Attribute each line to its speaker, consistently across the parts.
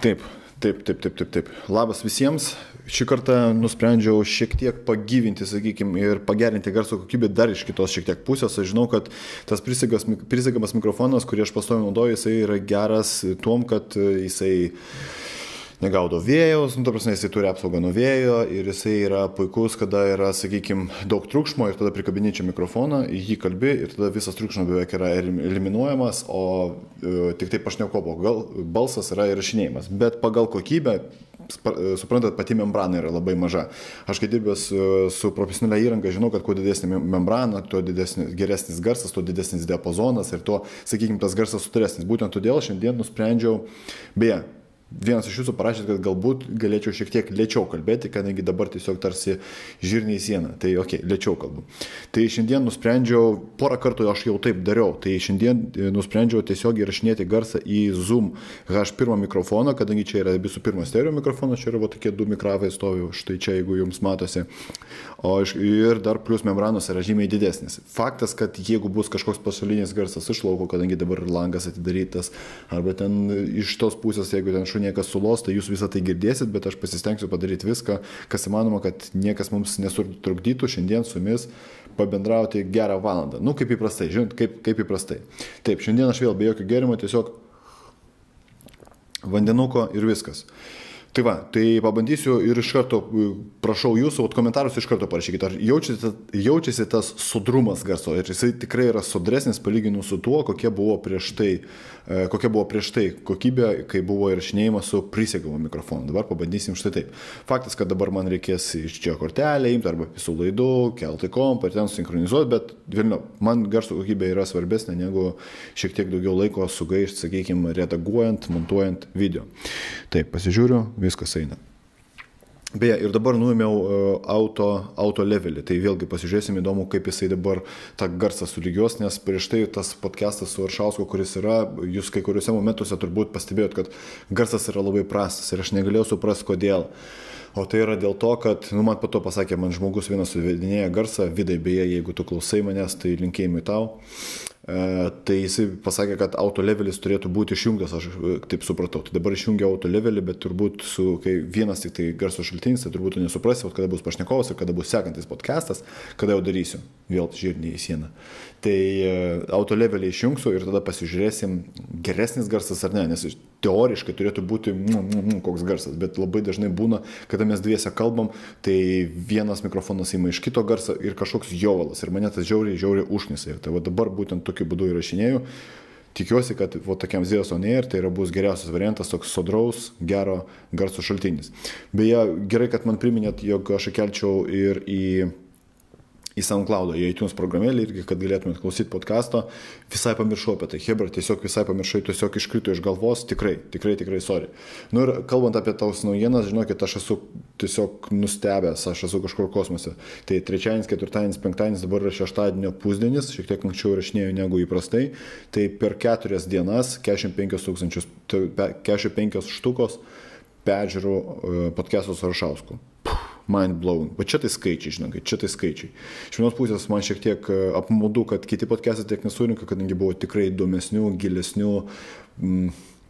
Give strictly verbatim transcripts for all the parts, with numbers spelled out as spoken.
Speaker 1: Taip, taip, taip, taip, taip, taip. Labas visiems. Šį kartą nusprendžiau šiek tiek pagyvinti, sakykime, ir pagerinti garso kokybę dar iš kitos šiek tiek pusės. Aš žinau, kad tas prisegamas mikrofonas, kurį aš pastoviai naudoju, jisai yra geras tuom, kad jisai negaudo vėjos, nu, ta prasme, jisai turi apsaugą nuo vėjo ir jisai yra puikus, kada yra, sakykime, daug triukšmo ir tada prikabini čia mikrofoną, jį kalbi ir tada visas triukšmas beveik yra eliminuojamas, o e, tik tai pašnekovo balsas yra įrašinėjimas. Bet pagal kokybę, suprantat, pati membrana yra labai maža. Aš kai dirbęs su, su profesionalia įranga, žinau, kad kuo didesnė membrana, tuo didesnis, geresnis garsas, tuo didesnis diapazonas ir tuo, sakykime, tas garsas sutresnis. Būtent todėl šiandien nusprendžiau, beje, vienas iš jūsų parašėt, kad galbūt galėčiau šiek tiek lėčiau kalbėti, kadangi dabar tiesiog tarsi žirniai siena. Tai ok, lėčiau kalbu. Tai šiandien nusprendžiau, porą kartų aš jau taip dariau, tai šiandien nusprendžiau tiesiog įrašinėti garsą į Zoom H pirmą mikrofoną, kadangi čia yra visų pirma stereo mikrofonas, čia yra va, tokie du mikravai stovi, štai čia, jeigu jums matosi. O ir dar plus membranos yra žymiai didesnis. Faktas, kad jeigu bus kažkoks pasaulinis garsas iš lauko, kadangi dabar langas atidarytas, arba ten iš tos pusės, jeigu ten niekas sulos, tai jūs visą tai girdėsit, bet aš pasistengsiu padaryti viską, kas įmanoma, kad niekas mums nesutrukdytų šiandien su jumis pabendrauti gerą valandą. Nu, kaip įprastai, žinot, kaip, kaip įprastai. Taip, šiandien aš vėl be jokio gėrimo, tiesiog vandenuko ir viskas. Tai va, tai pabandysiu ir iš karto prašau jūsų, ot komentarus iš karto parašykite, ar jaučiasi, jaučiasi tas sodrumas garso ir jisai tikrai yra sodresnis palyginus su tuo, kokia buvo prieš tai, kokia buvo prieš tai kokybė, kai buvo įrašinėjimas su prisegamu mikrofonu. Dabar pabandysim štai taip. Faktas, kad dabar man reikės iš čia kortelę imti arba visų laidų, kelti kompą ir ten sinchronizuoti, bet vėliau, man garso kokybė yra svarbesnė negu šiek tiek daugiau laiko sugaišti, sakykime, redaguojant, montuojant video. Taip, pasižiūriu. Viskas eina. Beje, ir dabar nuėmiau auto, auto levelį, tai vėlgi pasižiūrėsim įdomu, kaip jisai dabar tą garsą sulygios, nes prieš tai tas podcastas su Aršausku, kuris yra, jūs kai kuriuose momentuose turbūt pastebėjot, kad garsas yra labai prastas ir aš negalėjau suprasti, kodėl. O tai yra dėl to, kad, nu, man po to pasakė, man žmogus vienas suvedinėja garsą, Vidai, beje, jeigu tu klausai manęs, tai linkėjimai tau. E, tai jisai pasakė, kad auto levelis turėtų būti išjungtas, aš taip supratau. Tai dabar išjungia auto levelį, bet turbūt su, kai vienas tik tai garso šaltinis, tai turbūt tu nesuprasi, kada bus pašnekovas ir kada bus sekantis podcastas, kada jau darysiu vėl žirniai į sieną. Tai e, auto levelį išjungsiu ir tada pasižiūrėsim, geresnis garsas ar ne, nes teoriškai turėtų būti mm, mm, koks garsas, bet labai dažnai būna, kada mes dviese kalbam, tai vienas mikrofonas ima iš kito garso ir kažkoks jovalas ir mane tas žiauriai, žiauriai užnisa. Ir tai va dabar būtent tokiu būdu įrašinėjau. Tikiuosi, kad va tokiam Zeus on Air tai yra bus geriausias variantas, toks sodraus, gero garso šaltinis. Beje, gerai, kad man priminėt, jog aš įkelčiau ir į į SoundCloud, į iTunes programėlį irgi, kad galėtumėt klausyti podcasto. Visai pamiršau apie tai, hebra, tiesiog visai pamiršau, tiesiog iškrito iš galvos, tikrai, tikrai, tikrai, sorry. Nu ir kalbant apie taus naujienas, žinokit, aš esu tiesiog nustebęs, aš esu kažkur kosmose. Tai trečiadienis, ketvirtadienis, penktadienis, dabar yra šeštadienio pusdienis, šiek tiek anksčiau įrašinėjau negu įprastai. Tai per keturias dienas, keturiasdešimt penkis tūkstančius, keturiasdešimt penkios štukos peržiūrų podcastų su Aršausku. Mind blowing. Va čia tai skaičiai, žinai, čia tai skaičiai. Iš vienos pusės man šiek tiek apmaudu, kad kiti podcastai tiek nesurinka, kadangi buvo tikrai įdomesnių, gilesnių, m,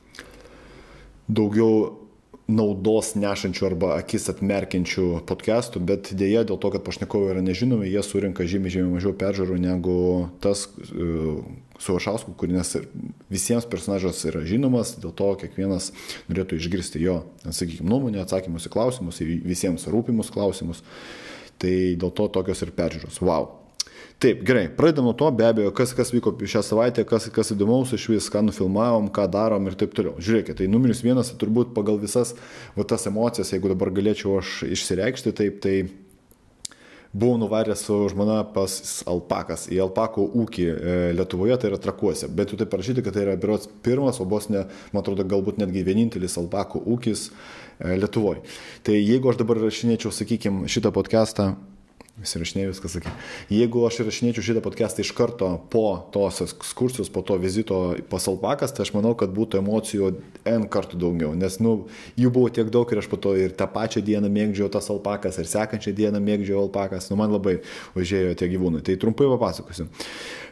Speaker 1: daugiau naudos nešančių arba akis atmerkiančių podcastų, bet dėja dėl to, kad pašnekovai yra nežinomi, jie surinka žymiai, žymiai mažiau peržiūrų negu tas uh, su Aršausku, kuris visiems personažas yra žinomas, dėl to kiekvienas norėtų išgirsti jo, sakykime, nuomonę, atsakymus į klausimus, į visiems rūpimus klausimus. Tai dėl to tokios ir peržiūros. Wow. Taip, gerai, pradedam nuo to, be abejo, kas, kas vyko šią savaitę, kas, kas įdomaus iš vis, ką nufilmavom, ką darom ir taip toliau. Žiūrėkit, tai numeris vienas, turbūt pagal visas va, tas emocijas, jeigu dabar galėčiau aš išsireikšti, taip, tai buvau nuvaręs su žmona pas alpakas, į alpakų ūkį e, Lietuvoje, tai yra Trakuose. Bet tu tai parašyti, kad tai yra berods pirmas, o bos ne, man atrodo, galbūt netgi vienintelis alpakų ūkis e, Lietuvoje. Tai jeigu aš dabar rašinėčiau, sakykime, šitą podcastą, visi rašinėjau viską sakė. Jeigu aš rašinėčiau šitą podcastą iš karto po tos ekskursijos, po to vizito pas alpakas, tai aš manau, kad būtų emocijų N kartų daugiau, nes nu, jų buvo tiek daug ir aš po to ir tą pačią dieną mėgdžiau tas alpakas, ir sekančią dieną mėgdžiau alpakas, nu man labai užėjo tie gyvūnai. Tai trumpai papasakosiu.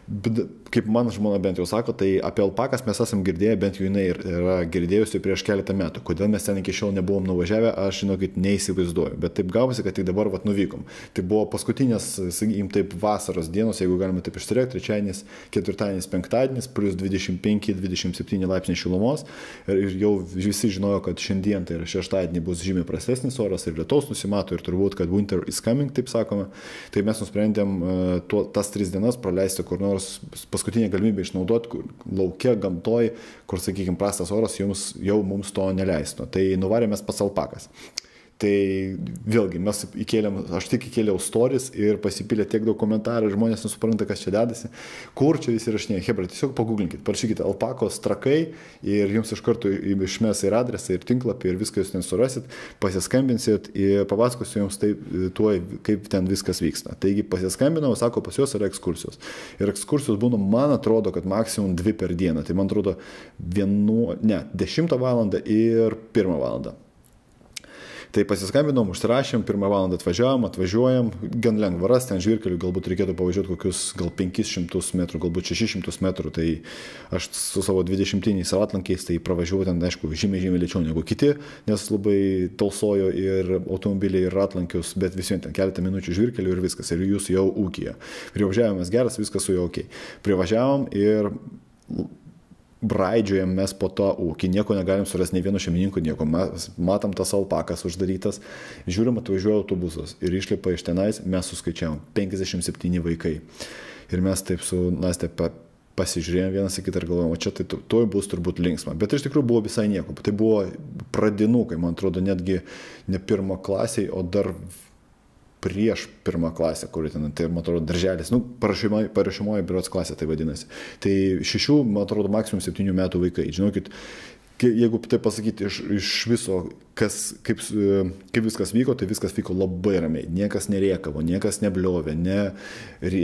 Speaker 1: kaip man žmona bent jau sako, tai apie alpakas mes esam girdėję, bent jau jinai yra girdėjusi prieš keletą metų. Kodėl mes ten iki šiol nebuvom nuvažiavę, aš žinokit neįsivaizduoju. Bet taip gavosi, kad tik dabar vat nuvykom. Tai buvo paskutinės, sakykim, taip vasaros dienos, jeigu galime taip išsirekti, trečiadienis, ketvirtadienis, penktadienis, plus dvidešimt penki dvidešimt septyni laipsniai šilumos. Ir jau visi žinojo, kad šiandien, tai yra šeštadienį, bus žymiai prastesnis oras ir lietaus nusimato ir turbūt, kad winter is coming, taip sakoma. Tai mes nusprendėm tuo, tas tris dienas praleisti kur nors paskutinė galimybė išnaudoti lauke, gamtoj, kur, sakykime, prastas oras jums, jau mums to neleistų. Tai nuvarėmės pas alpakas. Tai vėlgi mes įkėlėm, aš tik įkėliau stories ir pasipylė tiek daug komentarų, žmonės nesupranta, kas čia dedasi, kur čia visi rašinėja. Hebra, tiesiog paguglinkit, parašykite alpakos trakai ir jums iš karto išmes ir adresą, ir tinklapį, ir viską jūs ten surasit, pasiskambinsit ir papasakosiu jums taip, tuoj, kaip ten viskas vyksta. Taigi pasiskambinau, sako, pas juos yra ekskursijos. Ir ekskursijos būna, man atrodo, kad maksimum dvi per dieną. Tai man atrodo, vienu, ne, dešimtą valandą ir pirmą valandą. Tai pasiskambinom, užsirašėm, pirmą valandą atvažiavom, atvažiuojam, gan lengva ras, ten žvyrkelių galbūt reikėtų pavažiuoti kokius gal penkis šimtus metrų, galbūt šešis šimtus metrų, tai aš su savo dvidešimtiniais ratlankiais tai pravažiuoju ten, aišku, žymiai, žymiai lėčiau negu kiti, nes labai tausojo ir automobiliai, ir ratlankius, bet vis vien ten keletą minučių žvyrkelių ir viskas, ir jūs jau ūkyje. Privažiavimas geras, viskas su jau ok. Privažiavom ir braidžiojam mes po to ūkį, nieko negalim surasti, nei vieno šeimininko, nieko. Mes matom tas alpakas uždarytas, žiūrim, atvažiuoja autobusas ir išlipa iš tenais, mes suskaičiavom penkiasdešimt septyni vaikai. Ir mes taip su Nastė pa, pasižiūrėjom vienas į kitą ir galvojom, o čia tai toj bus turbūt linksma. Bet iš tikrųjų buvo visai nieko. Tai buvo pradinukai, man atrodo, netgi ne pirmo klasiai, o dar prieš pirmą klasę, kuri ten, tai, man atrodo, darželis, nu, parašymoji berods klasė tai vadinasi. Tai šešių, man atrodo, maksimum septynių metų vaikai. Žinokit, jeigu taip pasakyti iš, iš viso, kas, kaip, kaip viskas vyko, tai viskas vyko labai ramiai. Niekas nerėkavo, niekas nebliovė, ne, re,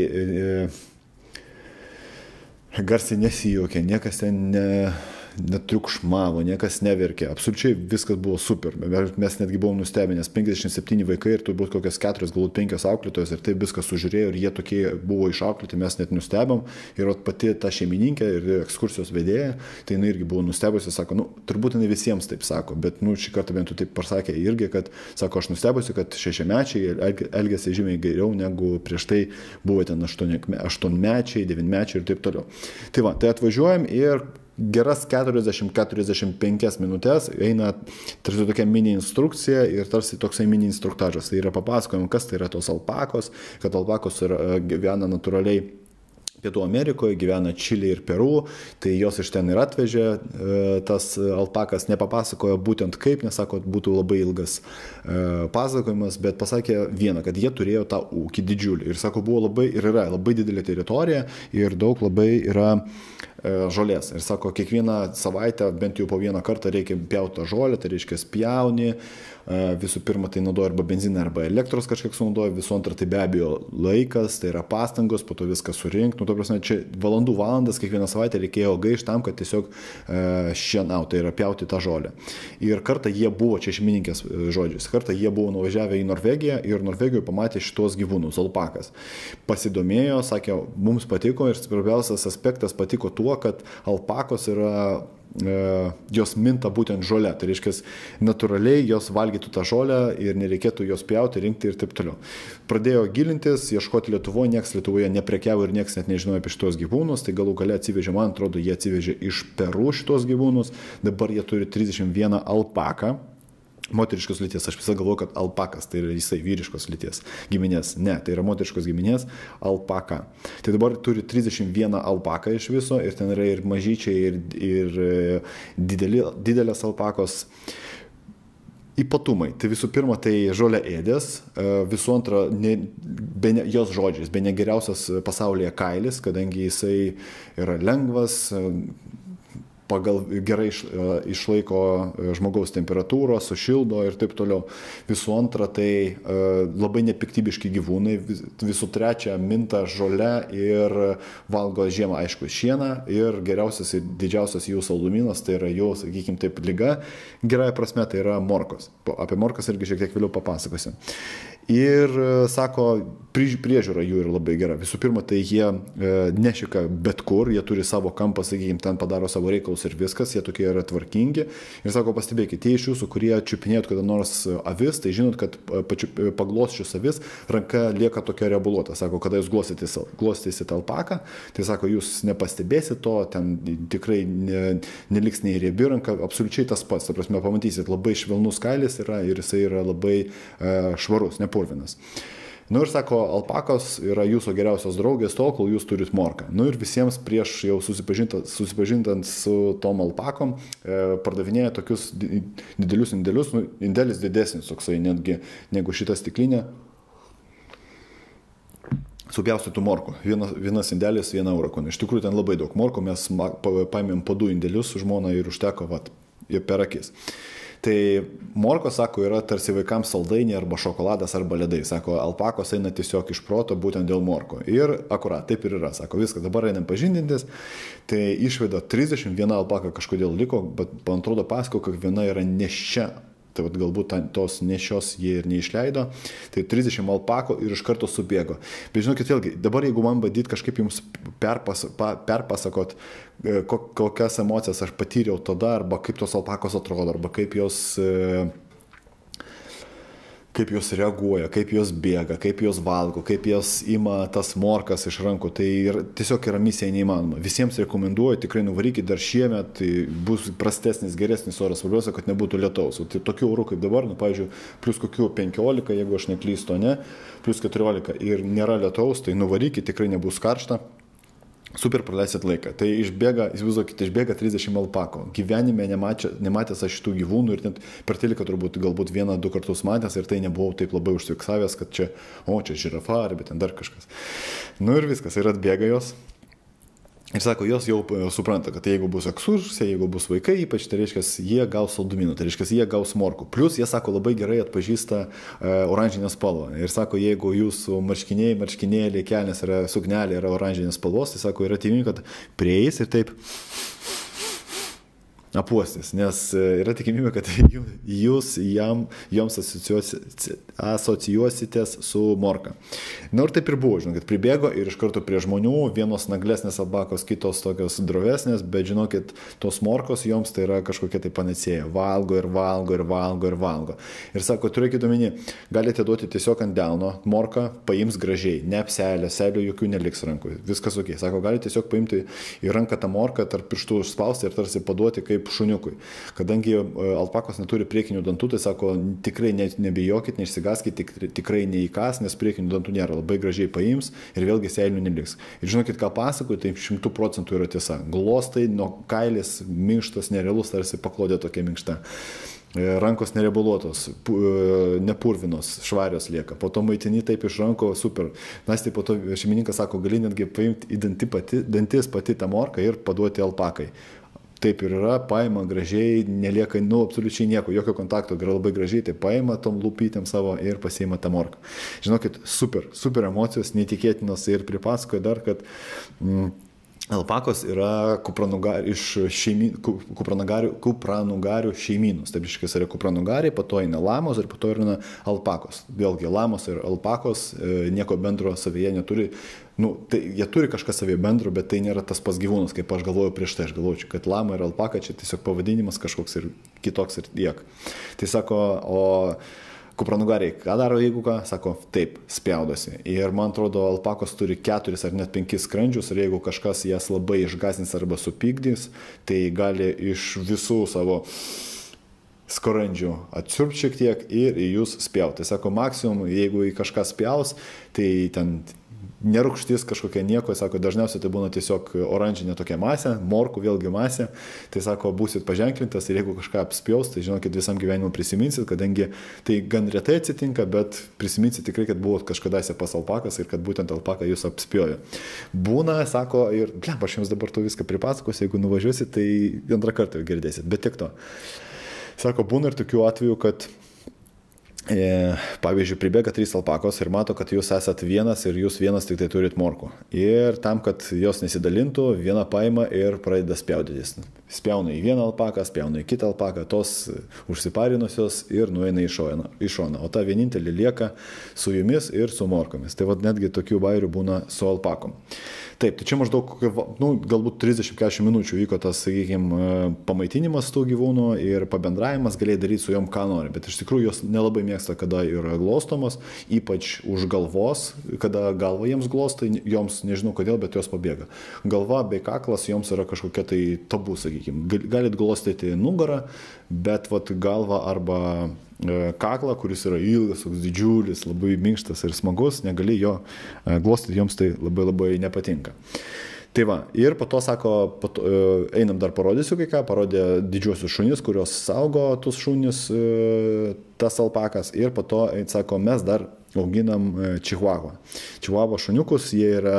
Speaker 1: e, garsiai nesijuokė, niekas ten ne... netriukšmavo, niekas neverkė, absoliučiai viskas buvo super, mes netgi buvom nustebę, nes penkiasdešimt septyni vaikai ir turbūt kokias keturios, galbūt penkios auklėtojos ir taip viskas sužiūrėjo ir jie tokie buvo išauklėti, mes net nustebom ir pati ta šeimininkė ir ekskursijos vedėja, tai jinai irgi buvo nustebusi, sako, nu, turbūt jinai visiems taip sako, bet, nu, šį kartą bent taip pasakė irgi, kad, sako, aš nustebusi, kad šešiamečiai elgėsi žymiai geriau negu prieš tai buvo ten aštuonmečiai, devinmečiai ir taip toliau. Tai va, tai atvažiuojam ir geras keturiasdešimt keturiasdešimt penkias minutės eina tarsi tokia mini instrukcija ir tarsi toksai mini instruktažas. Tai yra papasakojama, kas tai yra tos alpakos, kad alpakos yra, gyvena natūraliai Pietų Amerikoje, gyvena Čilė ir Peru, tai jos iš ten ir atvežė, tas alpakas nepapasakojo būtent kaip, nesako, būtų labai ilgas pasakojimas, bet pasakė vieną, kad jie turėjo tą ūkį didžiulį ir sako, buvo labai ir yra labai didelė teritorija ir daug labai yra žolės. Ir sako, kiekvieną savaitę bent jau po vieną kartą reikia pjauti tą žolę, tai reiškia spjauni, visų pirma tai naudoja arba benziną, arba elektros kažkiek sunaudoja, visų antra tai be abejo laikas, tai yra pastangos, po to viską surinkti, nu, to prasme, čia valandų valandas kiekvieną savaitę reikėjo gaišti tam, kad tiesiog šienauti, tai yra pjauti tą žolę. Ir kartą jie buvo, čia šeimininkės žodžiais, kartą jie buvo nuvažiavę į Norvegiją ir Norvegijoje pamatė šitos gyvūnus, alpakas. Pasidomėjo, sakė, mums patiko ir svarbiausias aspektas patiko tuo, kad alpakos yra jos minta būtent žolę, tai reiškia natūraliai jos valgytų tą žolę ir nereikėtų jos pjauti, rinkti ir taip toliau. Pradėjo gilintis, ieškoti Lietuvoje, nieks Lietuvoje neprekiavo ir nieks net nežinojo apie šitos gyvūnus, tai galų gale atsivežė, man atrodo, jie atsivežė iš Peru šitos gyvūnus, dabar jie turi trisdešimt vieną alpaką. Moteriškos lyties, aš visą galvoju, kad alpakas, tai yra jisai vyriškos lyties giminės. Ne, tai yra moteriškos giminės alpaka. Tai dabar turi trisdešimt vieną alpaką iš viso ir ten yra ir mažyčiai, ir, ir dideli, didelės alpakos. Ypatumai. Tai visų pirma, tai žolė ėdės, visų antra, ne, be ne, jos žodžiais, be negeriausias pasaulyje kailis, kadangi jisai yra lengvas, pagal gerai išlaiko žmogaus temperatūrą, sušildo ir taip toliau. Visų antra, tai labai nepiktybiški gyvūnai, visų trečia, minta žole ir valgo žiemą, aišku, šieną ir geriausias ir didžiausias jų saldumynas, tai yra jų, sakykime, taip, liga, gerąja prasme, tai yra morkos. Apie morkas irgi šiek tiek vėliau papasakosiu. Ir, sako, priežiūra jų yra labai gera. Visų pirma, tai jie e, nešika bet kur, jie turi savo kampą, sakykime, ten padaro savo reikalus ir viskas, jie tokie yra tvarkingi. Ir sako, pastebėkite, tie iš jūsų, kurie čiupinėt kada nors avis, tai žinot, kad paglosčius avis, ranka lieka tokia rebuluota. Sako, kada jūs glostysit alpaką, tai sako, jūs nepastebėsit to, ten tikrai ne, neliks nei riebi ranka, absoliučiai tas pats. Ta prasme, pamatysit, labai švelnus kailis yra ir jisai yra labai e, švarus, nepurvinas. Nu ir sako, alpakos yra jūsų geriausios draugės tol, kol jūs turit morką. Nu ir visiems prieš jau susipažintant, susipažintant su tom alpakom, e, pardavinėja tokius didelius indelius, nu, indelis didesnis toksai netgi negu šita stiklinė. Supjaustytų morkų. Vienas, vienas indelis, vieną eurą. Iš tikrųjų ten labai daug morkų, mes paėmėm po du indelius su žmona ir užteko vat, per akis. Tai morkos, sako, yra tarsi vaikams saldainiai arba šokoladas arba ledai. Sako, alpakos eina tiesiog iš proto būtent dėl morko. Ir akurat, taip ir yra. Sako, viskas, dabar einam pažindintis. Tai išveda trisdešimt, viena alpaka kažkodėl liko, bet man atrodo pasako, kad viena yra neščia. Tai vat, galbūt tos nešios jie ir neišleido, tai trisdešimt alpako ir iš karto subėgo. Bet žinokit, vėlgi, dabar jeigu man bandyt kažkaip jums perpas, pa, perpasakot, kokias emocijas aš patyriau tada, arba kaip tos alpakos atrodo, arba kaip jos... kaip jos reaguoja, kaip jos bėga, kaip jos valgo, kaip jos ima tas morkas iš rankų. Tai ir, tiesiog yra misija neįmanoma. Visiems rekomenduoju, tikrai nuvarykit dar šiemet, tai bus prastesnis, geresnis oras, svarbiausia, kad nebūtų lietaus. O tai tokių orų kaip dabar, nu, pavyzdžiui, plus kokių penkiolika, jeigu aš neklystu, ne, plus keturiolika ir nėra lietaus, tai nuvarykit, tikrai nebus karšta. Super praleisit laiką. Tai išbėga, įsivaizduokite, išbėga trisdešimt alpako. Gyvenime nematė, nematęs aš šitų gyvūnų ir net per teliką turbūt galbūt vieną, du kartus matęs ir tai nebuvau taip labai užfiksavęs, kad čia, o čia žirafa, ar bet ten dar kažkas. Nu ir viskas, ir atbėga jos. Ir sako, jos jau supranta, kad jeigu bus ekskursija, jeigu bus vaikai, ypač tai reiškia, jie gaus saldumynų, tai reiškia, jie gaus morkų. Plus, jie sako, labai gerai atpažįsta e, oranžinę spalvą. Ir sako, jeigu jūsų marškiniai, marškinėliai, kelnės yra sugnelė, yra oranžinės spalvos, tai sako, yra tikimybė, kad prieis ir taip apuostis, nes yra tikimybė, kad jūs jam, joms asocijuositės su morka. Na ir taip ir buvo, žinokit, pribėgo ir iš karto prie žmonių, vienos naglesnės alpakos, kitos tokios drovesnės, bet žinokit, tos morkos joms tai yra kažkokia tai panacėja. Valgo ir valgo ir valgo ir valgo. Ir sako, turėkite omeny, galite duoti tiesiog ant delno, morką paims gražiai, ne apselę, selių jokių neliks rankų, viskas ok. Sako, galite tiesiog paimti į ranką tą morką, tarp pirštų užspausti ir tarsi paduoti kaip šuniukui. Kadangi alpakos neturi priekinių dantų, tai sako, tikrai ne, nebijokit, neišsigaskit, tik, tikrai neįkas, nes priekinių dantų nėra, labai gražiai paims ir vėlgi seilių neliks. Ir žinokit, ką pasakoju, tai šimtų procentų yra tiesa. Glostai, nuo kailis, minkštas, nerealus, tarsi paklodė tokia minkšta. Rankos nerebuluotos, nepurvinos, švarios lieka. Po to maitini taip iš ranko, super. Nes tai po to šeimininkas sako, gali netgi paimti į dantį pati, dantis pati tą morką ir paduoti alpakai. Taip ir yra, paima gražiai, nelieka, nu, absoliučiai nieko, jokio kontakto, yra labai gražiai, tai paima tom lūpytėm savo ir pasiima tą morką. Žinokit, super, super emocijos, neįtikėtinos ir pripasakoju dar, kad mm, alpakos yra kupranugarių, iš šeimyn, kupranugarių, kupranugarių šeimynus. Taip iškės yra kupranugariai, po to eina lamos ir po to eina alpakos. Vėlgi, lamos ir alpakos e, nieko bendro savyje neturi. Nu, tai, jie turi kažką savyje bendro, bet tai nėra tas pas gyvūnas, kaip aš galvoju prieš tai. Aš galvoju, kad lama ir alpaka čia tiesiog pavadinimas kažkoks ir kitoks ir tiek. Tai sako, o kupranugariai, ką daro, jeigu ką, sako, taip, spjaudosi. Ir man atrodo, alpakos turi keturis ar net penkis skrandžius ir jeigu kažkas jas labai išgąsdins arba supykdys, tai gali iš visų savo skrandžių atsiurbti šiek tiek ir į jūs spjauti. Tai sako, maksimum, jeigu į kažką spjaus, tai ten nerūgštis kažkokia nieko, sako, dažniausiai tai būna tiesiog oranžinė tokia masė, morkų vėlgi masė, tai sako, būsit paženklintas ir jeigu kažką apspjaus, tai žinokit, visam gyvenimui prisiminsit, kadangi tai gan retai atsitinka, bet prisiminsit tikrai, kad buvot kažkadaise pas alpakas ir kad būtent alpaka jūs apspjojo. Būna, sako, ir, blem, aš jums dabar to viską pripasakosiu, jeigu nuvažiuosit, tai antrą kartą jau girdėsit, bet tik to. Sako, būna ir tokių atvejų, kad E, pavyzdžiui, pribėga trys alpakos ir mato, kad jūs esat vienas ir jūs vienas tik tai turit morkų. Ir tam, kad jos nesidalintų, viena paima ir pradeda spjaudytis. Spjauna į vieną alpaką, spjauna į kitą alpaką, tos užsiparinusios ir nueina į šoną, į šoną. O ta vienintelė lieka su jumis ir su morkomis. Tai vad netgi tokių bairių būna su alpakom. Taip, tai čia maždaug, nu, galbūt trisdešimt keturiasdešimt minučių vyko tas, sakykime, pamaitinimas tų gyvūnų ir pabendravimas, galėjai daryti su jom ką nori, bet iš tikrųjų jos nelabai mėgsta, kada yra glostomos, ypač už galvos, kada galva jiems glosta, joms nežinau kodėl, bet jos pabėga. Galva bei kaklas joms yra kažkokia tai tabu, sakykime. Galit glostyti nugarą, bet vat galva arba kaklą, kuris yra ilgas, didžiulis, labai minkštas ir smagus, negali jo glostyti, joms tai labai labai nepatinka. Tai va, ir po to sako, po to, einam dar parodysiu kai ką, parodė didžiuosius šunis, kurios saugo tus šunis, tas alpakas, ir po to, sako, mes dar auginam čihuahua. Čihuahua šuniukus, jie yra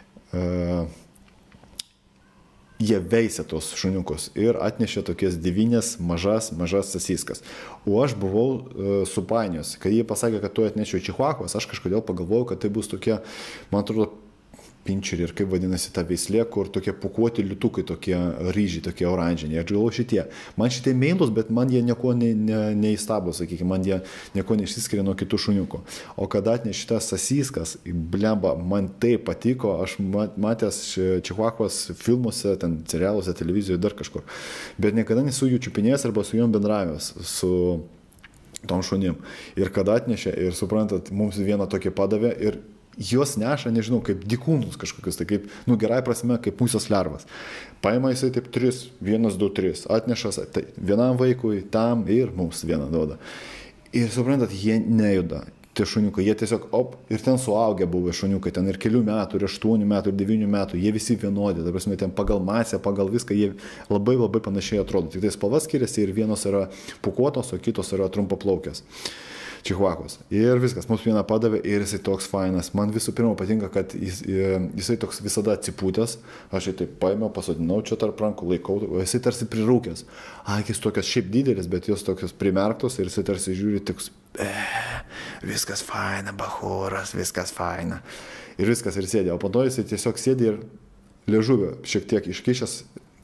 Speaker 1: jie veisė tos šuniukus ir atnešė tokias devynės mažas, mažas sasiskas. O aš buvau uh, supainios. Kai jie pasakė, kad tu atnešiau čihuahuas, aš kažkodėl pagalvojau, kad tai bus tokie, man atrodo, pinčerį ir kaip vadinasi ta veislė, kur tokie pukuoti liutukai, tokie ryžiai, tokie oranžiniai. Aš galvoju šitie. Man šitie meilus, bet man jie nieko ne, ne, neįstabo, sakykime, man jie nieko neišsiskiria nuo kitų šuniukų. O kada atnešė šitas sasiskas, blemba, man tai patiko, aš matęs čihuahuas filmuose, ten serialuose, televizijoje, dar kažkur. Bet niekada nesu jų čiupinėjęs arba su jom bendravęs, su tom šunim. Ir kada atnešė, ir suprantat, mums vieną tokį padavė ir juos neša, nežinau, kaip dykūnus kažkokius, tai kaip, nu, gerai prasme, kaip musės lervas. Paima jisai taip tris, vienas, du, tris, atnešas, tai vienam vaikui, tam ir mums vieną duoda. Ir suprantat, jie nejuda, tie šuniukai, jie tiesiog, op, ir ten suaugę buvo šuniukai, ten ir kelių metų, ir aštuonių metų, ir devynių metų, jie visi vienodi, ta prasme, ten pagal masę, pagal viską, jie labai labai panašiai atrodo, tik tai spalva skiriasi ir vienos yra pukuotos, o kitos yra trumpaplaukės. Čihuahuas. Ir viskas, mums vieną padavė ir jisai toks fainas. Man visų pirma patinka, kad jis, jisai toks visada atsipūtęs. Aš jį taip paėmiau, pasodinau čia tarp rankų, laikau, o jisai tarsi prirūkęs. Akis tokios šiaip didelis, bet jos tokios primerktos ir jisai tarsi žiūri toks, e, viskas faina, bachūras, viskas faina. Ir viskas ir sėdė. O po to jisai tiesiog sėdė ir liežuvio šiek tiek iškišęs.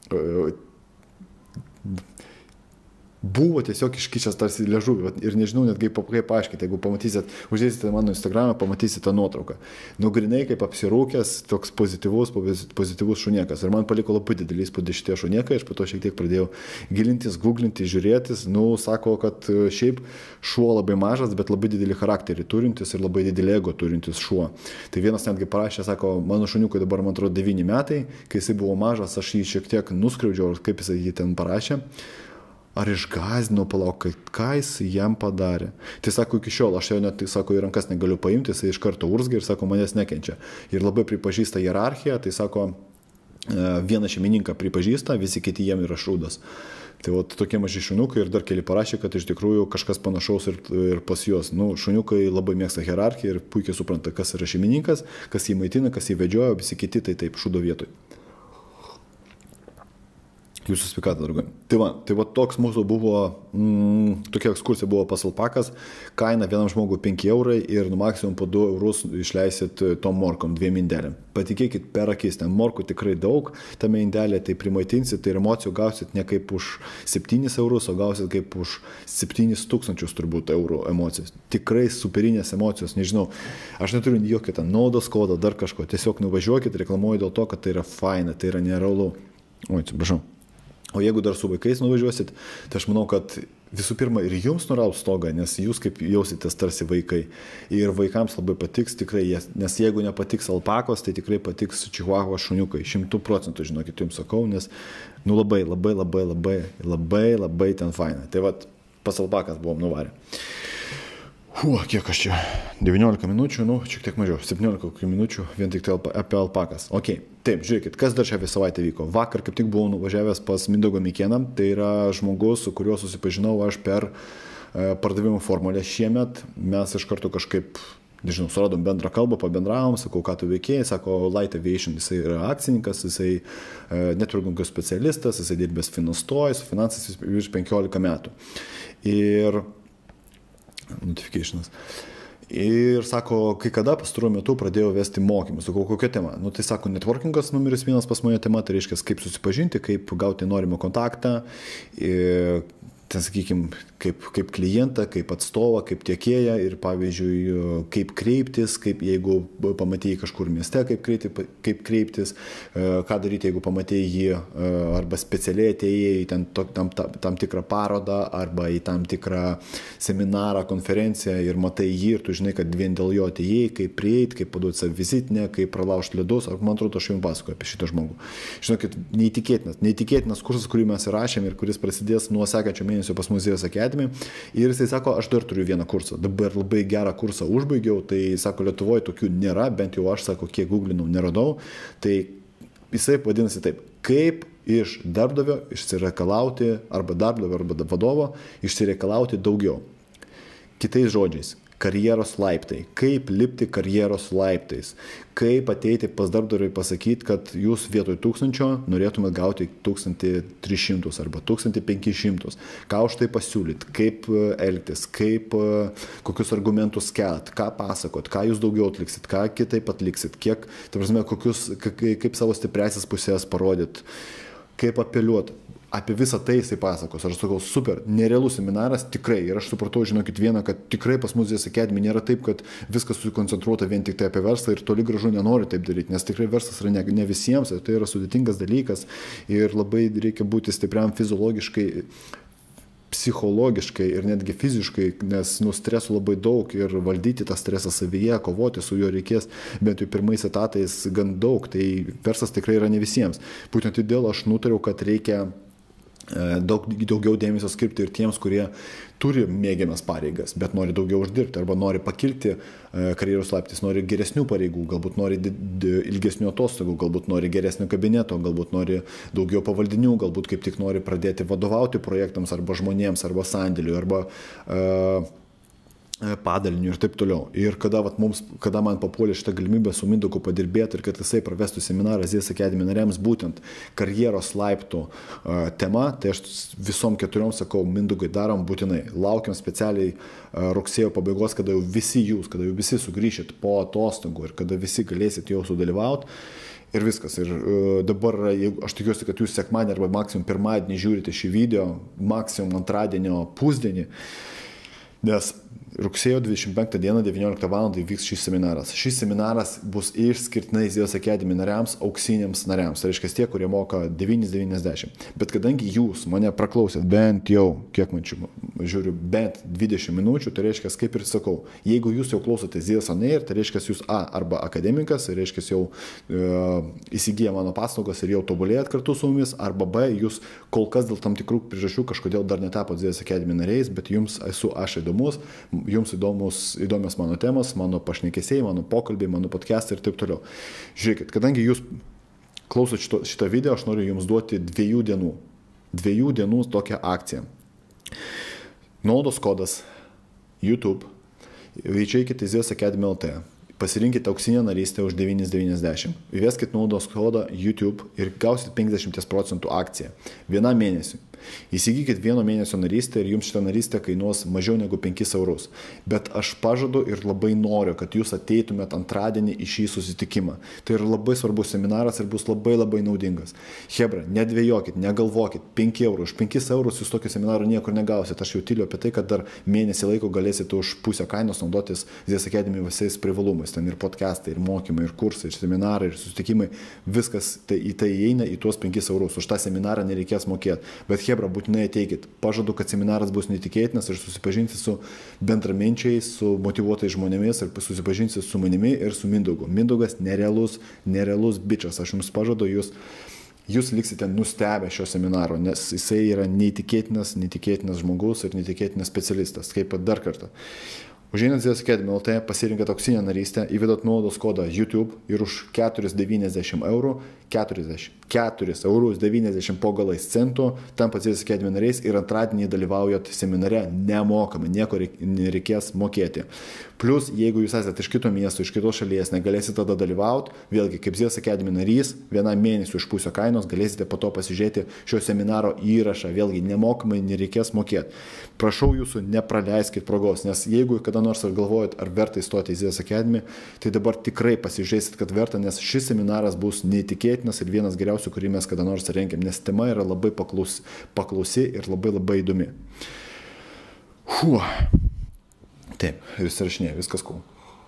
Speaker 1: Buvo tiesiog iškišęs tarsi liežuvį ir nežinau net kaip, kaip paaiškinti, jeigu pamatysit, uždėsite mano Instagramą, pamatysite nuotrauką. Nu, grinai kaip apsirūkęs, toks pozityvus, pozityvus šuniekas. Ir man paliko labai didelį įspūdį šitie šuniekai, aš po to šiek tiek pradėjau gilintis, googlinti, žiūrėtis. Nu, sako, kad šiaip šuo labai mažas, bet labai didelį charakterį turintis ir labai didelį ego turintis šuo. Tai vienas netgi parašė, sako, mano šuniukui dabar, man atrodo, devyni metai, kai jisai buvo mažas, aš jį šiek tiek nuskriaudžiau, kaip jisai jį ten parašė. Ar išgazdinau, palauk, ką jis jam padarė. Tai sako, iki šiol, aš jau net, tai sako, į rankas negaliu paimti, jis iš karto urzgia ir sako, manęs nekenčia. Ir labai pripažįsta hierarchiją, tai sako, vieną šeimininką pripažįsta, visi kiti jiem yra šūdas. Tai vat tokie maži šuniukai ir dar keli parašė, kad iš tikrųjų kažkas panašaus ir, ir pas juos. Nu, šuniukai labai mėgsta hierarchiją ir puikiai supranta, kas yra šeimininkas, kas jį maitina, kas jį vedžioja, visi kiti tai taip šūdo vietoj. Jūsų sveikatą, draugai. Tai va, tai va toks mūsų buvo, mm, tokia ekskursija buvo pas alpakas, kaina vienam žmogui penki eurai ir nu maksimum po du eurus išleisit tom morkom, dviem indelėm. Patikėkit, per akis, ten morkų tikrai daug, tame indelė tai primaitinsit, tai emocijų gausit ne kaip už septynis eurus, o gausit kaip už septynis tūkstančius turbūt eurų emocijos. Tikrai superinės emocijos, nežinau, aš neturiu jokio ten naudos kodo, dar kažko, tiesiog nuvažiuokit, reklamuoju dėl to, kad tai yra faina, tai yra nerealu. Oi, atsiprašau. O jeigu dar su vaikais nuvažiuosit, tai aš manau, kad visų pirma ir jums nuraus stogą, nes jūs kaip jausitės tarsi vaikai. Ir vaikams labai patiks tikrai, nes jeigu nepatiks alpakos, tai tikrai patiks čihuahua šuniukai. Šimtų procentų, žinokit, jums sakau, nes nu labai, labai, labai, labai, labai, labai ten faina. Tai vat, pas alpakas buvom nuvarę. Hu, kiek aš čia? devyniolika minučių, nu, šiek tiek mažiau, septyniolika minučių, vien tik tai apie alpakas. Ok, taip, žiūrėkit, kas dar šią savaitę vyko. Vakar kaip tik buvau nuvažiavęs pas Mindaugą Mikėną, tai yra žmogus, su kuriuo susipažinau aš per e, pardavimų formulę šiemet. Mes iš karto kažkaip, nežinau, suradom bendrą kalbą, pabendravom, sakau, ką tu veikėjai, sako, Light Aviation, jisai yra akcininkas, jisai e, networking specialistas, jisai dirbęs Finastoj, su finansais virš penkiolika metų. Ir notificationas. Ir sako, kai kada pastaruoju metu pradėjau vesti mokymus. Sakau, kokia tema? Nu, tai sako, networkingas numeris vienas pas mane tema, tai reiškia, kaip susipažinti, kaip gauti norimą kontaktą, ir, ten, sakykime, kaip, kaip klientą, kaip atstovą, kaip tiekėją ir, pavyzdžiui, kaip kreiptis, kaip jeigu pamatėjai kažkur mieste, kaip, kreipti, kaip kreiptis, ką daryti, jeigu pamatėjai jį arba specialiai atėjai į ten, tam, tam, tam tikrą parodą arba į tam tikrą seminarą, konferenciją ir matai jį ir tu žinai, kad vien dėl jo atėjai, kaip prieiti, kaip paduoti savo vizitinę, kaip pralaužti ledus, ar man atrodo, aš jums pasakoju apie šitą žmogų. Žinokit, neįtikėtinas, neįtikėtinas kursas, kurį mes įrašėm ir kuris prasidės nuo sekančio mėnesio pas Muziejaus Academy. Ir jisai sako, aš dar turiu vieną kursą. Dabar labai gerą kursą užbaigiau, tai sako, Lietuvoje tokių nėra, bent jau aš, sako, kiek googlinau, neradau. Tai jisai vadinasi taip, kaip iš darbdavio išsireikalauti, arba darbdavio, arba vadovo, išsireikalauti daugiau. Kitais žodžiais, karjeros laiptai, kaip lipti karjeros laiptais, kaip ateiti pas darbdavį ir pasakyti, kad jūs vietoj tūkstančio norėtumėt gauti tūkstantį tris šimtus arba tūkstantį penkis šimtus, ką už tai pasiūlyti, kaip elgtis, kaip, kokius argumentus kelt, ką pasakot, ką jūs daugiau atliksit, ką kitaip atliksit, kiek, ta prasme, kokius, kaip savo stipriasias pusės parodyt, kaip apeliuoti. Apie visą tai jisai pasakos. Aš sakau, super, nerealus seminaras, tikrai. Ir aš supratau, žinokit, vieną, kad tikrai pas Muziejaus Academy nėra taip, kad viskas susikoncentruota vien tik tai apie verslą ir toli gražu nenori taip daryti, nes tikrai verslas yra ne, ne visiems, tai yra sudėtingas dalykas ir labai reikia būti stipriam fiziologiškai, psichologiškai ir netgi fiziškai, nes nu, stresų labai daug ir valdyti tą stresą savyje, kovoti su juo reikės bent jau pirmais etatais gan daug, tai verslas tikrai yra ne visiems. Būtent todėl aš nutariau, kad reikia daug, daugiau dėmesio skirti ir tiems, kurie turi mėgiamas pareigas, bet nori daugiau uždirbti arba nori pakilti karjeros laiptais, nori geresnių pareigų, galbūt nori ilgesnių atostogų, galbūt nori geresnio kabineto, galbūt nori daugiau pavaldinių, galbūt kaip tik nori pradėti vadovauti projektams arba žmonėms, arba sandėliui, arba uh, padalinių ir taip toliau. Ir kada, vat, mums, kada man papuolė šitą galimybę su Mindaugu padirbėti ir kad jisai pravestų seminarą Muziejaus Academy nariams būtent karjeros laiptų uh, tema, tai aš visom keturiom sakau, Mindaugai darom būtinai. Laukiam specialiai uh, rugsėjo pabaigos, kada jau visi jūs, kada jau visi sugrįšit po atostogų ir kada visi galėsit jau sudalyvauti. Ir viskas. Ir uh, dabar, jeigu, aš tikiuosi, kad jūs sekmadienį arba maksimum pirmadienį žiūrite šį video, maksimum antradienio pusdienį, nes rugsėjo dvidešimt penktą dieną devynioliktą valandą vyks šis seminaras. Šis seminaras bus išskirtinai Muziejaus Academy nariams, auksiniams nariams. Tai reiškia tie, kurie moka devyni devyniasdešimt. Bet kadangi jūs mane praklausėt bent jau, kiek man čia žiūriu, bent dvidešimt minučių, tai reiškia, kaip ir sakau, jeigu jūs jau klausote Muziejaus on Air, tai reiškia, jūs A arba akademikas, tai reiškia, jau e, įsigiję mano paslaugas ir jau tobulėjat kartu su mumis, arba B, jūs kol kas dėl tam tikrų priežasčių kažkodėl dar netapot Muziejaus Academy nariais, bet jums esu aš įdomus, jums įdomus, įdomios mano temos, mano pašnekesiai, mano pokalbiai, mano podcastai ir taip toliau. Žiūrėkit, kadangi jūs klausot šito, šitą video, aš noriu jums duoti dviejų dienų, dviejų dienų tokią akciją. Naudos kodas YouTube, įveikite Muziejaus Academy L T, pasirinkite auksinę narystę už devyni devyniasdešimt, įveskite naudos kodą YouTube ir gausit penkiasdešimt procentų akciją vienam mėnesiui. Įsigykit vieno mėnesio narystę ir jums šitą narystę kainuos mažiau negu penkis eurus. Bet aš pažadu ir labai noriu, kad jūs ateitumėt antradienį į šį susitikimą. Tai yra labai svarbus seminaras ir bus labai labai naudingas. Hebra, nedvėjokit, negalvokit, penki eurų. Už penkis eurus jūs tokio seminaro niekur negausit. Aš jau tyliu apie tai, kad dar mėnesį laiko galėsite už pusę kainos naudotis Muziejaus Academy visais privalumais. Ten ir podcastai, ir mokymai, ir kursai, ir seminarai, ir susitikimai. Viskas tai, į tai įeina į tuos penkis eurus. Už tą seminarą nereikės mokėti. Bet Hebra, būtinai ateikit. Pažadu, kad seminaras bus neįtikėtinas ir susipažinsi su bendraminčiais, su motyvuotais žmonėmis ir susipažinsi su manimi ir su Mindaugu. Mindaugas nerealus, nerealus bičas. Aš jums pažadu, jūs, jūs liksite nustebę šio seminaro, nes jisai yra neįtikėtinas, neįtikėtinas žmogus ir neįtikėtinas specialistas. Kaip dar kartą. Užeinat Muziejaus Academy L T, pasirinkit auksinę narystę, įvedat naudos kodą YouTube ir už keturiasdešimt devyniasdešimt eurų, keturiasdešimt, keturis eurus devyniasdešimt po galais centų, tampat Zėjas Academy nariais ir antradienį dalyvaujat seminare nemokamai, nieko nereikės mokėti. Plus, jeigu jūs esate iš kito miesto, iš kitos šalies, negalėsite tada dalyvauti, vėlgi kaip Zėjas Academy narys, vienam mėnesiu iš pusio kainos galėsite po to pasižiūrėti šio seminaro įrašą, vėlgi nemokamai nereikės mokėti. Prašau jūsų, nepraleiskit progos, nes jeigu kada nors ar galvojat, ar verta įstoti į Zėjas Academy, tai dabar tikrai pasižiūrėsit, kad verta, nes šis seminaras bus neįtikėtinas ir vienas geriausių, kurį mes kada nors rengiam, nes tema yra labai paklaus, paklausi ir labai labai įdomi. Fuh. Taip, vis rašinė, viskas cool.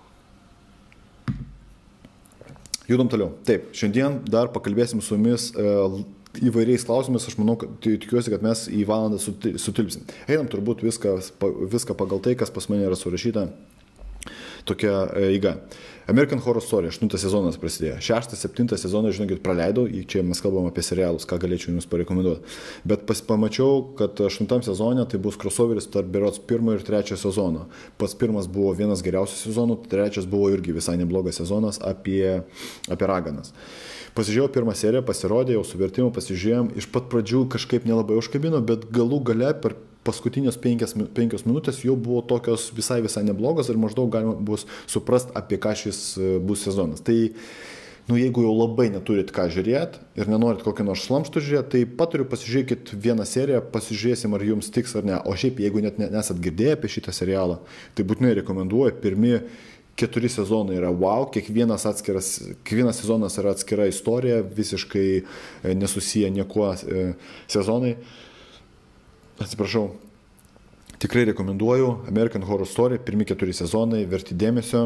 Speaker 1: Judam toliau. Taip, šiandien dar pakalbėsim su jumis uh, įvairiais klausimais, aš manau, kad tai, tikiuosi, kad mes į valandą sutilpsim. Einam turbūt viską, viską pagal tai, kas pas mane yra surašyta tokia eiga. American Horror Story, aštuntas sezonas prasidėjo. Šeštas, septintas sezonas, žinokit, praleidau, čia mes kalbam apie serialus, ką galėčiau jums parekomenduoti. Bet pas, pamačiau, kad aštuntam sezone tai bus crossoveris tarp berods pirmo ir trečio sezono. Pats pirmas buvo vienas geriausių sezonų, trečias buvo irgi visai neblogas sezonas apie, apie raganas. Pasižiūrėjau pirmą seriją, pasirodė, jau su vertimu pasižiūrėjom, iš pat pradžių kažkaip nelabai užkabino, bet galų gale per paskutinės penkios, penkios minutės jau buvo tokios visai visai neblogos ir maždaug galima bus suprast, apie ką šis bus sezonas. Tai, nu, jeigu jau labai neturit ką žiūrėti ir nenorit kokį nors šlamštų žiūrėti, tai paturiu pasižiūrėkit vieną seriją, pasižiūrėsim, ar jums tiks ar ne. O šiaip, jeigu net nesat girdėję apie šitą serialą, tai būtinai rekomenduoju. Pirmi keturi sezonai yra wow, kiekvienas, atskiras, kiekvienas sezonas yra atskira istorija, visiškai nesusiję niekuo sezonai. Atsiprašau, tikrai rekomenduoju American Horror Story, pirmi keturi sezonai, verti dėmesio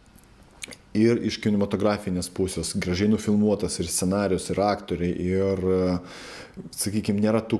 Speaker 1: ir iš kinematografinės pusės, gražiai nufilmuotas ir scenarius, ir aktoriai, ir, sakykime, nėra tų,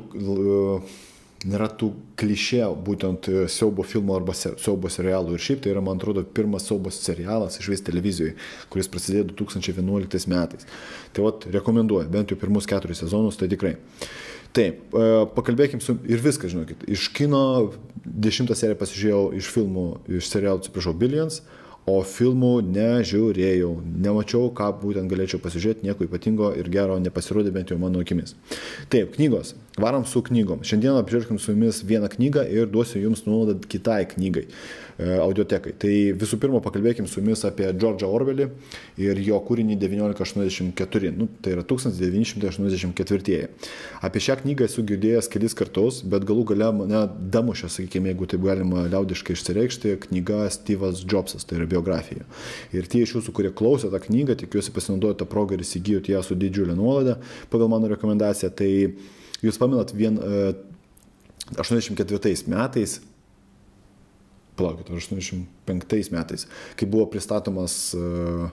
Speaker 1: nėra tų klišė būtent siaubo filmo arba siaubo serialų. Ir šiaip tai yra, man atrodo, pirmas siaubo serialas išvis televizijoje, kuris prasidėjo du tūkstančiai vienuoliktais metais. Tai vat, rekomenduoju, bent jau pirmus keturis sezonus, tai tikrai. Taip, pakalbėkim su, ir viską, žinokit, iš kino dešimtą seriją pasižiūrėjau, iš filmų, iš serialų, atsiprašau, Billions, o filmų nežiūrėjau, nemačiau, ką būtent galėčiau pasižiūrėti, nieko ypatingo ir gero nepasirodė bent jau mano akimis. Taip, knygos, varom su knygom. Šiandien apžiūrėkim su jumis vieną knygą ir duosiu jums nuodą kitai knygai, audiotekai. Tai visų pirma pakalbėkim su jumis apie George'ą Orwellį ir jo kūrinį devyniolika aštuoniasdešimt keturi, nu, tai yra tūkstantis devyni šimtai aštuoniasdešimt ketvirtieji. Apie šią knygą esu girdėjęs kelis kartus, bet galų gale mane damušė, sakykime, jeigu taip galima liaudiškai išsireikšti, knyga Steve'as Jobsas, tai yra biografija. Ir tie iš jūsų, kurie klausė tą knygą, tikiuosi pasinaudojo tą progą ir įsigijot ją su didžiulė nuolaida pagal mano rekomendaciją. Tai jūs pamenat vien aštuoniasdešimt ketvirtais metais, palaukit, aštuoniasdešimt penktais metais, kai buvo pristatomas uh,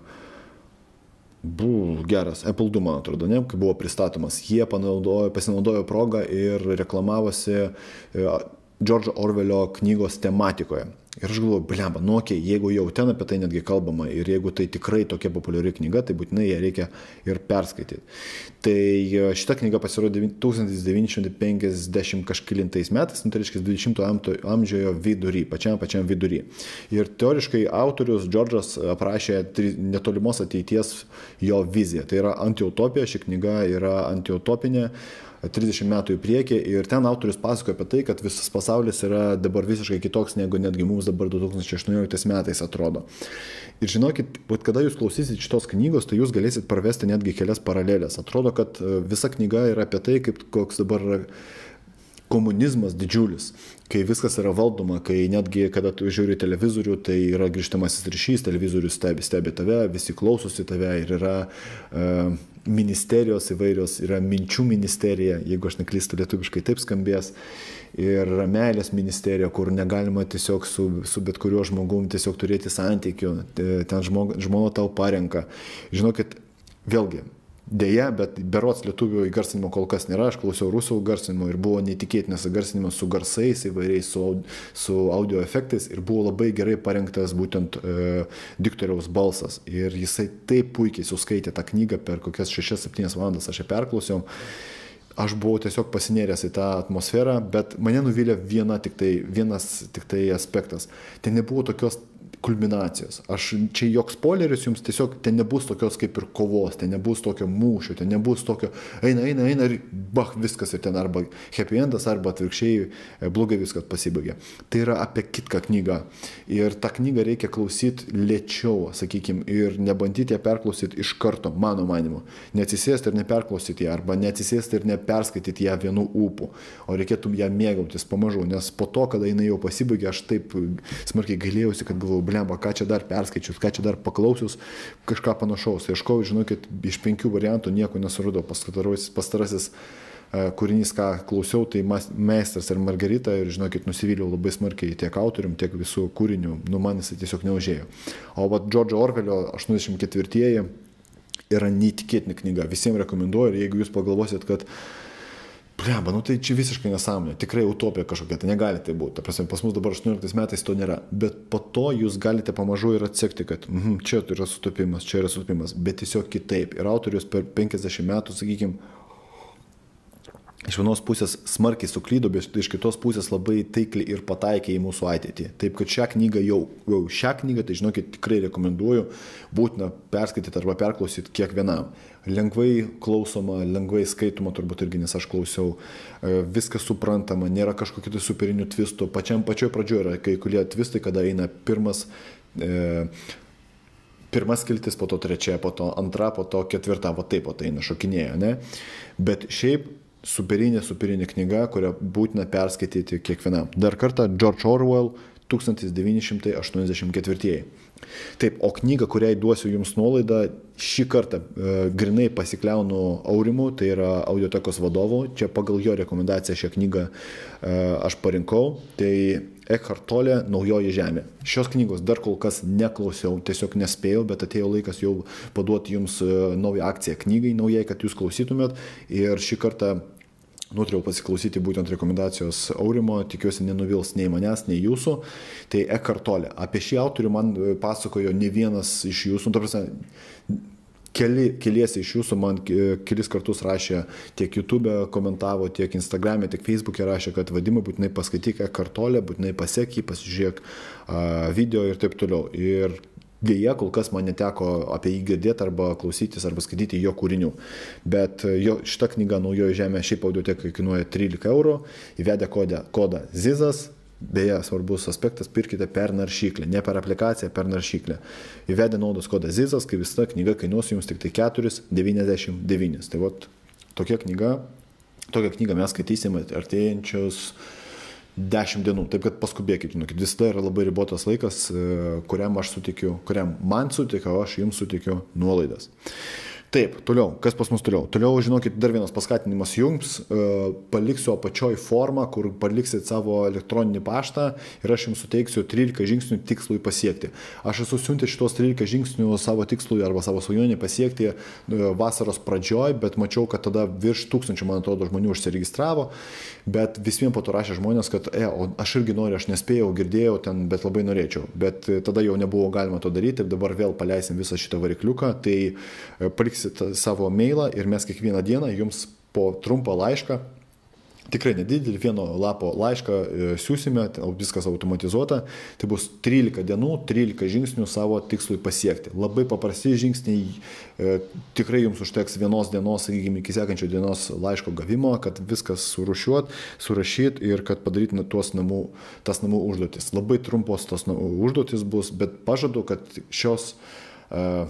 Speaker 1: buvo geras, Apple du, man atrodo, ne, kai buvo pristatomas, jie pasinaudojo progą ir reklamavosi uh, George'o Orwellio knygos tematikoje. Ir aš galvoju, blemba, nu okei, okay, jeigu jau ten apie tai netgi kalbama ir jeigu tai tikrai tokia populiari knyga, tai būtinai ją reikia ir perskaityti. Tai šita knyga pasirodė tūkstantis devyni šimtai penkiasdešimt kažkelintais metais, nu, tai reiškia dvidešimto amžiaus vidury, pačiam pačiam vidury. Ir teoriškai autorius George'as aprašė netolimos ateities jo viziją. Tai yra antiutopija, ši knyga yra antiutopinė, trisdešimt metų į priekį ir ten autorius pasakoja apie tai, kad visas pasaulis yra dabar visiškai kitoks, negu netgi mums dabar du tūkstančiai aštuonioliktais metais atrodo. Ir žinokit, kada jūs klausysit šitos knygos, tai jūs galėsit parvesti netgi kelias paralelės. Atrodo, kad visa knyga yra apie tai, kaip koks dabar komunizmas didžiulis, kai viskas yra valdoma, kai netgi, kada tu žiūri televizorių, tai yra grįžtamasis ryšys, televizorius stebi, stebi tave, visi klausosi tave ir yra uh, ministerijos įvairios, yra minčių ministerija, jeigu aš neklystu lietuviškai taip skambės, ir meilės ministerija, kur negalima tiesiog su, su bet kuriuo žmogum tiesiog turėti santykių, ten žmog, žmona tau parenka. Žinokit, vėlgi, deja, bet berods lietuvių įgarsinimo kol kas nėra, aš klausiau rusų garsinimo ir buvo neįtikėtinas įgarsinimas su garsais įvairiais, su, su audio efektais ir buvo labai gerai parengtas būtent e, diktoriaus balsas ir jisai taip puikiai suskaitė tą knygą per kokias šešias septynias valandas, aš ją perklausiau. Aš buvau tiesiog pasinėręs į tą atmosferą, bet mane nuvylė viena tik tai, vienas tik tai aspektas. Ten nebuvo tokios kulminacijos. Aš čia joks spoileris, jums tiesiog ten nebus tokios kaip ir kovos, ten nebus tokio mūšio, ten nebus tokio eina, eina, eina ir bach, viskas ir ten arba happy endas, arba atvirkščiai blogai viskas pasibaigia. Tai yra apie kitką knygą. Ir tą knygą reikia klausyti lėčiau, sakykime, ir nebandyti ją perklausyti iš karto, mano manimu. Neatsisėsti ir neperklausyti ją, arba neatsisėsti ir neperskaityti ją vienu ūpu, o reikėtų ją mėgautis pamažu, nes po to, kada jinai jau pasibaigė, aš taip smarkiai gailėjausi, kad galvojau, blemba, ką čia dar perskaičius, ką čia dar paklausius, kažką panašaus. Ieškau, žinokit, iš penkių variantų nieko nesurado. Pastarasis, pastarasis uh, kūrinys, ką klausiau, tai Meistras ir Margarita, ir žinokit, nusivyliau labai smarkiai tiek autorium, tiek visų kūrinių, nu man jis tiesiog neužėjo. O vat Džordžo Orvelio aštuoniasdešimt ketvirtieji yra neįtikėtina knyga, visiems rekomenduoju, ir jeigu jūs pagalvosit, kad Blemba, nu tai čia visiškai nesąmonė, tikrai utopija kažkokia, tai negali tai būti. Ta prasme, pas mus dabar aštuonioliktais metais to nėra, bet po to jūs galite pamažu ir atsekti, kad mm, čia yra sutapimas, čia yra sutapimas, bet tiesiog kitaip. Ir autorius per penkiasdešimt metų, sakykime, iš vienos pusės smarkiai suklydo, bet iš kitos pusės labai taikliai ir pataikė į mūsų ateitį. Taip, kad šią knygą jau, jau šią knygą, tai žinokit, tikrai rekomenduoju, būtina perskaityti arba perklausyti kiekvienam. Lengvai klausoma, lengvai skaitoma, turbūt irgi, nes aš klausiau, viskas suprantama, nėra kažkokių tai superinių twistų. Pačiam pačioj pradžioje yra kai kurie twistai, kada eina pirmas, e, pirmas skiltis, po to trečia, po to antra, po to ketvirta, po taip, po tai eina šokinėja, ne? Bet šiaip superinė, superinė knyga, kurią būtina perskaityti kiekvienam. Dar kartą, George Orwell, tūkstantis devyni šimtai aštuoniasdešimt ketvirtieji. Taip, o knygą, kuriai duosiu jums nuolaidą, šį kartą e, grinai pasikliaunu Aurimu, tai yra audiotekos vadovu, čia pagal jo rekomendaciją šią knygą e, aš parinkau, tai Eckhart Tolle Naujoji žemė. Šios knygos dar kol kas neklausiau, tiesiog nespėjau, bet atėjo laikas jau paduoti jums e, naują akciją knygai, naujai, kad jūs klausytumėt, ir šį kartą nutrėjau pasiklausyti būtent rekomendacijos Aurimo, tikiuosi nenuvils nei manęs, nei jūsų. Tai Eckhart Tolle. Apie šį autorių man pasakojo ne vienas iš jūsų, ta prasme, keli, keliesi iš jūsų man kelis kartus rašė, tiek YouTube komentavo, tiek Instagram'e, tiek Facebook'e rašė, kad Vadimai, būtinai paskaityk Eckhart Tolle, būtinai pasiek jį, pasižiūrėk uh, video ir taip toliau. Ir dėja, kol kas man neteko apie jį girdėti arba klausytis arba skaityti jo kūrinių. Bet jo, šita knyga Naujoji žemė šiaip audiotekai kainuoja trylika eurų, įvedę kodą, kodą Zizas, beje, svarbus aspektas, pirkite per naršyklę, ne per aplikaciją, per naršyklę. Įvedę naudos kodą Zizas, kai visa knyga kainuos jums tik tai keturi devyniasdešimt devyni. Tai vat, tokia knyga, tokią knygą mes skaitysime artėjančius dešimt dienų, taip kad paskubėkit, žinokit, visada yra labai ribotas laikas, kuriam aš sutikiu, kuriam man sutikiu, aš jums sutikiu nuolaidas. Taip, toliau, kas pas mus toliau? Toliau, žinokit, dar vienas paskatinimas jums, paliksiu apačioj formą, kur paliksit savo elektroninį paštą ir aš jums suteiksiu trylika žingsnių tikslui pasiekti. Aš esu siuntęs šitos trylika žingsnių savo tikslui arba savo svajonį pasiekti vasaros pradžioj, bet mačiau, kad tada virš tūkstančių, man atrodo, žmonių užsiregistravo, bet vis vien po to rašė žmonės, kad e, o aš irgi noriu, aš nespėjau, girdėjau ten, bet labai norėčiau. Bet tada jau nebuvo galima to daryti ir dabar vėl paleisim visą šitą varikliuką, tai paliksit savo mailą ir mes kiekvieną dieną jums po trumpą laišką, tikrai nedidelį vieno lapo laišką siūsime, viskas automatizuota, tai bus trylika dienų, trylika žingsnių savo tikslui pasiekti. Labai paprasti žingsniai, tikrai jums užteks vienos dienos, sakykime, iki sekančio dienos laiško gavimo, kad viskas surūšiuot, surašyt ir kad padarytume tuos namų, tas namų užduotis. Labai trumpos tos namų užduotis bus, bet pažadu, kad šios uh,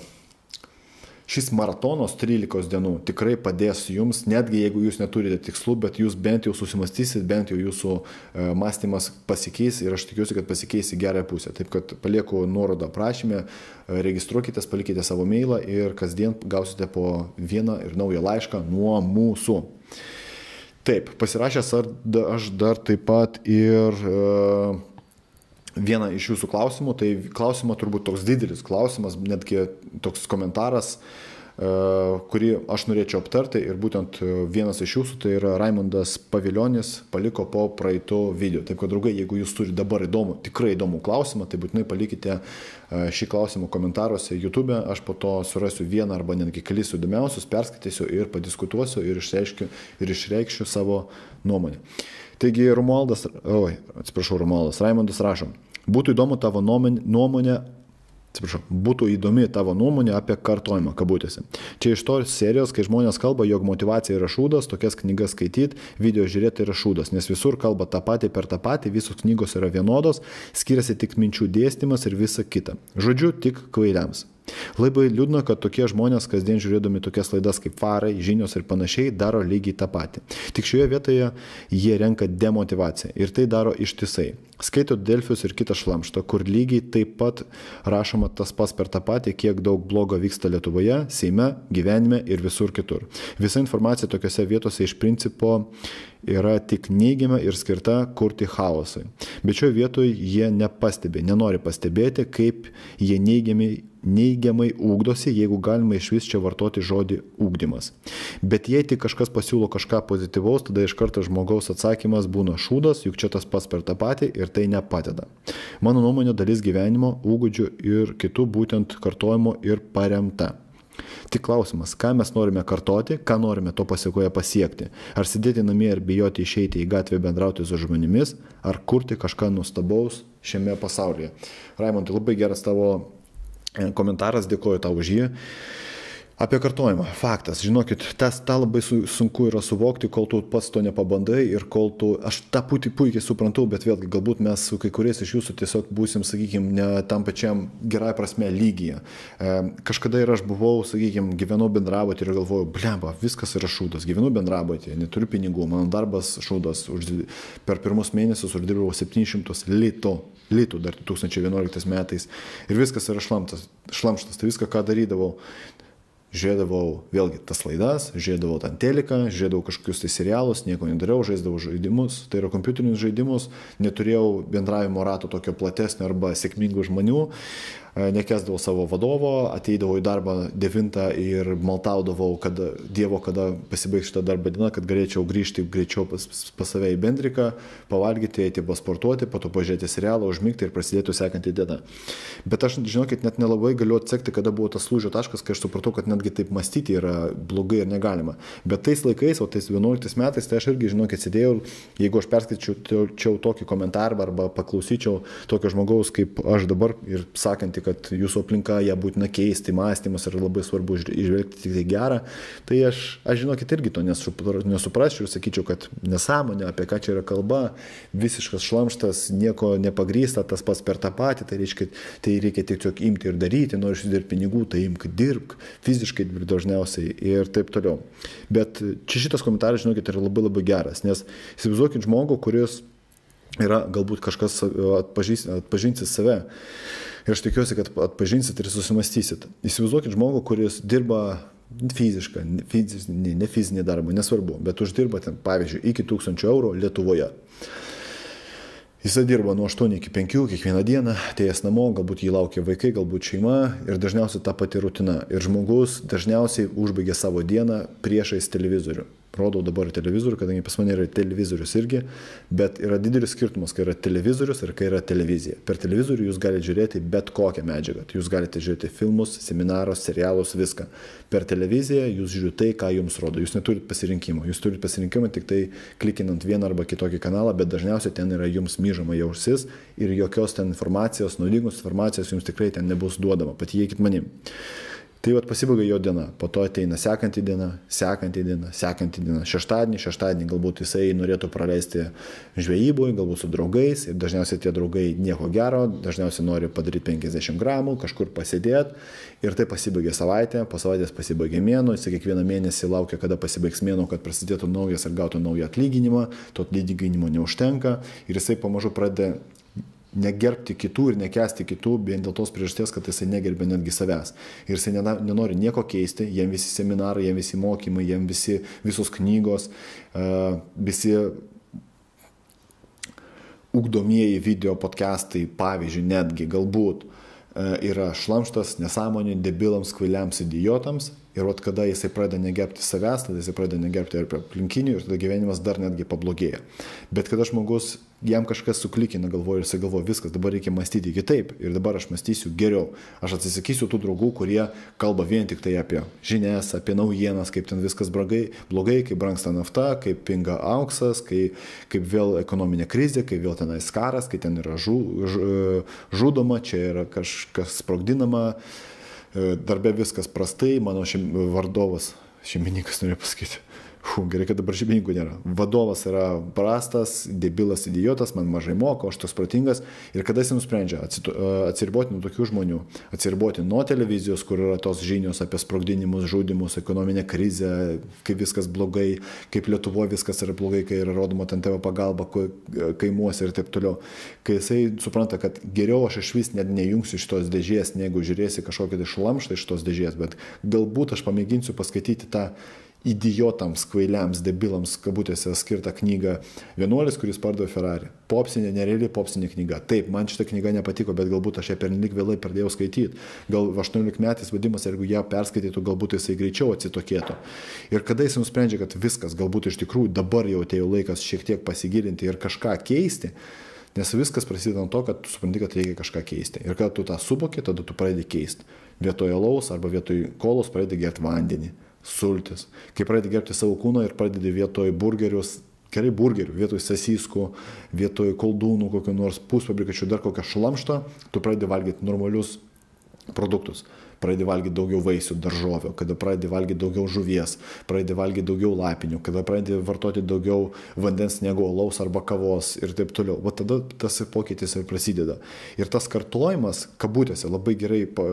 Speaker 1: Šis maratonas trylikos dienų tikrai padės jums, netgi jeigu jūs neturite tikslų, bet jūs bent jau susimastysit, bent jau jūsų e, mąstymas pasikeis ir aš tikiuosi, kad pasikeis į gerąją pusę. Taip kad palieku nuorodą aprašyme, registruokitės, palikite savo mailą ir kasdien gausite po vieną ir naują laišką nuo mūsų. Taip, pasirašęs aš dar taip pat ir e, vieną iš jūsų klausimų, tai klausimą turbūt toks didelis klausimas, netgi toks komentaras, kurį aš norėčiau aptarti ir būtent vienas iš jūsų, tai yra Raimondas Paviljonis, paliko po praeito video. Taip kad, draugai, jeigu jūs turite dabar įdomų, tikrai įdomų klausimą, tai būtinai palikite šį klausimą komentaruose YouTube, aš po to surasiu vieną arba netgi kelis įdomiausius, perskaitysiu ir padiskutuosiu ir išreiškiu, ir išreikšiu savo nuomonę. Taigi Romualdas, oi, atsiprašau, Romualdas, Raimondas rašo, Būtų įdomu tavo nuomonė, atsiprašau, būtų įdomi tavo nuomonė apie kartojimą, kabutėse. Čia iš tos serijos, kai žmonės kalba, jog motyvacija yra šūdas, tokias knygas skaityti, video žiūrėti yra šūdas, nes visur kalba tą patį per tą patį, visos knygos yra vienodos, skiriasi tik minčių dėstymas ir visa kita. Žodžiu, tik kvailiams. Labai liūdna, kad tokie žmonės, kasdien žiūrėdami tokias laidas kaip Farai, žinios ir panašiai, daro lygiai tą patį. Tik šioje vietoje jie renka demotivaciją ir tai daro ištisai. Skaito Delfius ir kitą šlamštą, kur lygiai taip pat rašoma tas pas per tą patį, kiek daug blogo vyksta Lietuvoje, Seime, gyvenime ir visur kitur. Visa informacija tokiose vietose iš principo yra tik neigiama ir skirta kurti chaosui. Bet šioje vietoje jie nepastebi, nenori pastebėti, kaip jie neigiamai neigiamai ūkdosi, jeigu galima iš vis čia vartoti žodį ūkdymas. Bet jei tik kažkas pasiūlo kažką pozityvaus, tada iš karto žmogaus atsakymas būna šūdas, juk čia tas pats per tą patį ir tai nepadeda. Mano nuomonė dalis gyvenimo, ūgudžių ir kitų būtent kartojimo ir paremta. Tik klausimas, ką mes norime kartoti, ką norime to pasiekoje pasiekti. Ar sėdėti namie ir bijoti išeiti į gatvę bendrauti su žmonėmis, ar kurti kažką nuostabaus šiame pasaulyje. Raimondai, labai geras tavo komentaras, dėkoju tau už jį. Apie kartojimą. Faktas. Žinokit, tas tą labai sunku yra suvokti, kol tu pats to nepabandai ir kol tu, aš tą puikiai, puikiai suprantu, bet vėlgi galbūt mes su kai kuriais iš jūsų tiesiog būsim, sakykime, ne tam pačiam gerai prasme lygyje. E, kažkada ir aš buvau, sakykime, gyvenau bendrabutį ir galvojau, blemba, viskas yra šūdas. Gyvenu bendrabutį, neturiu pinigų, mano darbas šūdas. Už, per pirmus mėnesius uždirbau septynis šimtus litų. Litų dar du tūkstančiai vienuoliktais metais. Ir viskas yra šlamštas. šlamštas. Tai viską, ką darydavau. Žiūrėdavau vėlgi tas laidas, žiūrėdavau ten teliką, žiūrėdavau kažkokius tai serialus, nieko nedariau, žaisdavau žaidimus, tai yra kompiuterinius žaidimus, neturėjau bendravimo rato tokio platesnio arba sėkmingų žmonių, nekesdavau savo vadovo, ateidavau į darbą devintą ir maltaudavau kad, Dievo, kada pasibaigs šitą darbą dieną, kad galėčiau grįžti greičiau pas, pas save į bendriką, pavalgyti, eiti pasportuoti, po to pažiūrėti serialą, užmigti ir prasidėtų sekantį dieną. Bet aš, žinokit, net nelabai galiu atsekti, kada buvo tas lūžio taškas, kai aš supratau, kad netgi taip mąstyti yra blogai ir negalima. Bet tais laikais, o tais vienuoliktais metais, tai aš irgi, žinokit, sėdėjau, jeigu aš perskaičiau tokį komentarą arba paklausyčiau tokio žmogaus kaip aš dabar ir sakantį, kad jūsų aplinka ją būtina keisti, mąstymas yra labai svarbu išvelgti tik tai gerą, tai aš, aš žinokit, irgi to nesuprasčiau ir sakyčiau, kad nesąmonė, apie ką čia yra kalba, visiškas šlamštas, nieko nepagrysta, tas pats per tą patį, tai reiškia, tai reikia tiesiog imti ir daryti, nori užsidirbti pinigų, tai imk, dirbk, fiziškai dirbk dažniausiai ir taip toliau. Bet čia šitas komentaras, žinokit, yra labai labai geras, nes įsivaizduokit žmogų, kuris yra galbūt kažkas atpažinsi save. Ir aš tikiuosi, kad atpažinsit ir susimastysit. Įsivaizduokit žmogų, kuris dirba fizišką, fizinį, ne fizinį darbą, nesvarbu, bet uždirba ten, pavyzdžiui, iki tūkstančio eurų Lietuvoje. Jisai dirba nuo aštuonių iki penkių kiekvieną dieną, atėjęs namo, galbūt jį laukia vaikai, galbūt šeima ir dažniausiai ta pati rutina. Ir žmogus dažniausiai užbaigia savo dieną priešais televizorių. Rodau dabar televizorių, kadangi pas mane yra televizorius irgi, bet yra didelis skirtumas, kai yra televizorius ir kai yra televizija. Per televizorių jūs galite žiūrėti bet kokią medžiagą. Jūs galite žiūrėti filmus, seminarus, serialus, viską. Per televiziją jūs žiūrite tai, ką jums rodo. Jūs neturite pasirinkimo. Jūs turite pasirinkimą tik tai klikinant vieną arba kitokį kanalą, bet dažniausiai ten yra jums myžama į ausis ir jokios ten informacijos, naudingos informacijos jums tikrai ten nebus duodama. Patikėkit manim. Tai vat pasibaigia jo diena, po to ateina sekanti diena, sekanti diena, sekanti diena, šeštadienį, šeštadienį galbūt jisai norėtų praleisti žvejyboje, galbūt su draugais ir dažniausiai tie draugai nieko gero, dažniausiai nori padaryti penkiasdešimt gramų, kažkur pasėdėti ir tai pasibaigia savaitę, po savaitės pasibaigia mėnuo, jisai kiekvieną mėnesį laukia, kada pasibaigs mėnuo, kad prasidėtų naujas ir gautų naują atlyginimą, to atlyginimo neužtenka ir jisai pamažu pradeda negerbti kitų ir nekęsti kitų, vien dėl tos priežasties, kad jisai negerbė netgi savęs. Ir jisai nenori nieko keisti, jam visi seminarai, jam visi mokymai, jam visi, visos knygos, visi ugdomieji video podcastai, pavyzdžiui, netgi galbūt yra šlamštas, nesąmonė, debilams, kvailiams, idiotams, Ir vat kada jisai pradeda negerbti savęs, tada jisai pradeda negerbti ir aplinkinių ir tada gyvenimas dar netgi pablogėja. Bet kada žmogus, jam kažkas suklikina galvoje ir jisai galvoja, viskas, dabar reikia mąstyti kitaip ir dabar aš mąstysiu geriau. Aš atsisakysiu tų draugų, kurie kalba vien tik tai apie žinias, apie naujienas, kaip ten viskas blogai, blogai kaip brangsta nafta, kaip pinga auksas, kai, kaip vėl ekonominė krizė, kai vėl tenais karas, kai ten yra žu, žu, žudoma, čia yra kažkas sprogdinama. Darbe viskas prastai, mano šeim, vardovas, šeimininkas noriu pasakyti, Hu, gerai, kad dabar šeimininkų nėra. Vadovas yra prastas, debilas, idiotas, man mažai moka, aš toks protingas. Ir kada jis nusprendžia atsiriboti nuo tokių žmonių, atsiriboti nuo televizijos, kur yra tos žinios apie sprogdinimus, žudimus, ekonominę krizę, kaip viskas blogai, kaip Lietuvoje viskas yra blogai, kai yra rodoma ten tėvo pagalba kaimuose ir taip toliau. Kai jisai supranta, kad geriau aš iš vis net nejungsiu šitos dėžės, negu žiūrėsi kažkokią tai šlamštą iš tos dėžės, bet galbūt aš pamėginsiu paskaityti tą idiotams, kvailiams, debilams, kabutėse skirtą knygą Vienuolis, kuris pardavė Ferrari. Popsinė, nereali popsinė knyga. Taip, man šitą knygą nepatiko, bet galbūt aš ją pernelyg vėlai pradėjau skaityti. Gal aštuoniolikmetis vadimas, jeigu ją perskaitytų, galbūt jisai greičiau atsitokėtų. Ir kada jis nusprendžia, kad viskas, galbūt iš tikrųjų dabar jau atėjo laikas šiek tiek pasigilinti ir kažką keisti, nes viskas prasideda nuo to, kad tu supranti, kad reikia kažką keisti. Ir kada tu tą suvoki, tada tu pradedi keisti. Vietoj alaus arba vietoj kolos pradedi gerti vandenį. Sultis. Kai pradedi gerbti savo kūną ir pradedi vietoj burgerius, gerai burgerių, vietoj sasyskų, vietoj koldūnų, kokio nors pusfabrikačių, dar kokią šlamštą, tu pradedi valgyti normalius produktus. Pradedi valgyti daugiau vaisių, daržovių, kada pradedi valgyti daugiau žuvies, pradedi valgyti daugiau lapinių, kada pradedi vartoti daugiau vandens negu alaus arba kavos ir taip toliau. Va tada tas pokytis ir prasideda. Ir tas kartojimas, kabutėse, labai gerai pa,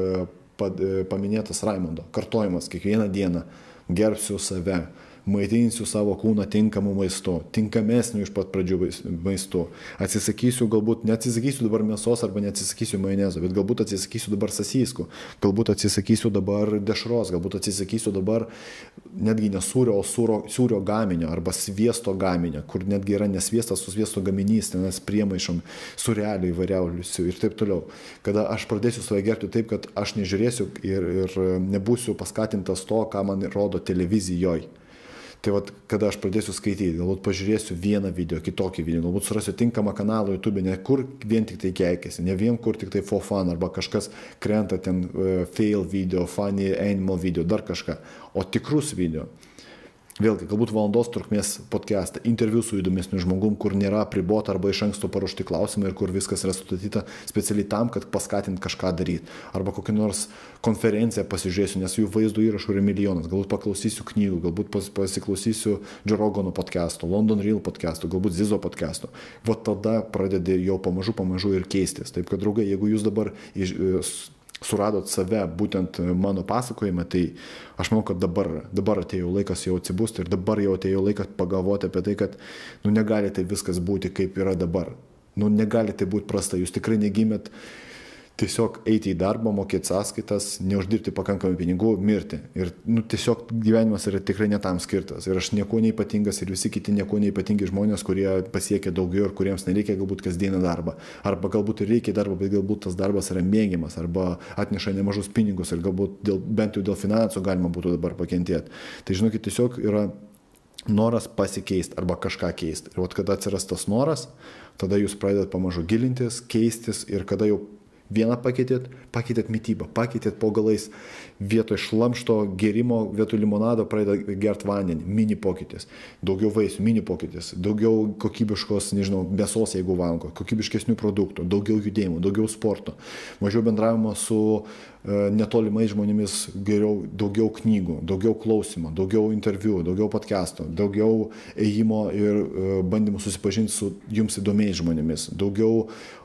Speaker 1: paminėtas Raimondo, kartojimas kiekvieną dieną, gerbsiu save, maitinsiu savo kūną tinkamu maistu, tinkamesniu iš pat pradžių maistu, atsisakysiu galbūt, neatsisakysiu dabar mėsos arba neatsisakysiu majonezo, bet galbūt atsisakysiu dabar sasyskų, galbūt atsisakysiu dabar dešros, galbūt atsisakysiu dabar netgi ne sūrio, o sūro, sūrio gaminio arba sviesto gaminio, kur netgi yra nesviestas su sviesto gaminys, tenas priemaišom, sūrelių įvairiausių ir taip toliau. Kada aš pradėsiu save gerbti taip, kad aš nežiūrėsiu ir, ir nebūsiu paskatintas to, ką man rodo televizijoje. Tai vat, kada aš pradėsiu skaityti, galbūt pažiūrėsiu vieną video, kitokį video, galbūt surasiu tinkamą kanalą YouTube, ne kur vien tik tai keikėsi, ne vien kur tik tai for fun, arba kažkas krenta ten uh, fail video, funny animal video, dar kažką, o tikrus video. Vėlgi, galbūt valandos trukmės podcastą, interviu su įdomesniu žmogum, kur nėra apribota arba iš anksto paruošti klausimai ir kur viskas yra sustatyta specialiai tam, kad paskatint kažką daryti. Arba kokią nors konferenciją pasižiūrėsiu, nes jų vaizdo įrašų yra milijonas. Galbūt paklausysiu knygų, galbūt pas, pasiklausysiu Joe Rogano podcast'o, London Real podcast'o, galbūt Zizo podcast'o. Va tada pradedi jau pamažu, pamažu ir keistis. Taip kad, draugai, jeigu jūs dabar iš, suradot save būtent mano pasakojime, tai aš manau, kad dabar, dabar atėjo laikas jau atsibūsti ir dabar jau atėjo laikas pagalvoti apie tai, kad nu, negali tai viskas būti kaip yra dabar. Nu, negali tai būti prasta. Jūs tikrai negimėt tiesiog eiti į darbą, mokėti sąskaitas, neuždirbti pakankamai pinigų, mirti. Ir nu, tiesiog gyvenimas yra tikrai netam skirtas. Ir aš nieko neipatingas ir visi kiti nieko neipatingi žmonės, kurie pasiekia daugiau ir kuriems nereikia galbūt kasdieną darbą. Arba galbūt ir reikia darbą, bet galbūt tas darbas yra mėgiamas, arba atneša nemažus pinigus ir galbūt dėl, bent jau dėl finansų galima būtų dabar pakentėti. Tai žinokit, tiesiog yra noras pasikeisti arba kažką keisti. Ir vat kada atsiras tas noras, tada jūs pradedat pamažu gilintis, keistis ir kada jau vieną pakeitėt, pakeitėt mitybą, pakeitėt po galais vietoj šlamšto gerimo, vietoj limonado pradeda gert vandenį, mini pokytis, daugiau vaisių, mini pokytis, daugiau kokybiškos, nežinau, mėsos, jeigu valgo, kokybiškesnių produktų, daugiau judėjimų, daugiau sporto, mažiau bendravimo su e, netolimais žmonėmis, geriau, daugiau knygų, daugiau klausimo, daugiau interviu, daugiau podcastų, daugiau ėjimo ir e, bandymų susipažinti su jums įdomiais žmonėmis, daugiau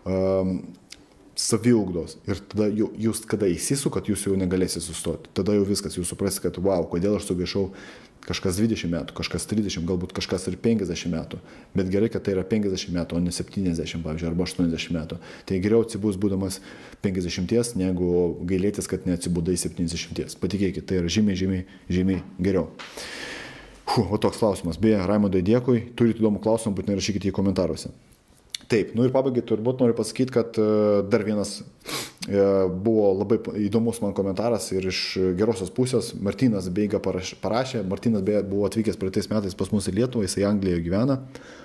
Speaker 1: e, saviugdos. Ir tada jūs, kada įsisukat, jūs jau negalėsite sustoti. Tada jau viskas, jūs suprasite, kad wow, kodėl aš sugaišau kažkas dvidešimt metų, kažkas trisdešimt, galbūt kažkas ir penkiasdešimt metų. Bet gerai, kad tai yra penkiasdešimt metų, o ne septyniasdešimt, pavyzdžiui, arba aštuoniasdešimt metų. Tai geriau atsibus būdamas penkiasdešimties, negu gailėtis, kad neatsibudai septyniasdešimties. Patikėkit, tai yra žymiai, žymiai, žymiai geriau. Huh, o toks klausimas. Beje, Raimondai, dėkui. Turite įdomų klausimą, būtinai rašykite į komentaruose. Taip, nu ir pabaigai turbūt noriu pasakyti, kad dar vienas buvo labai įdomus man komentaras ir iš gerosios pusės. Martynas Beiga parašė, Martynas beje buvo atvykęs praeitais metais pas mus į Lietuvą, jisai Anglijoje gyvena.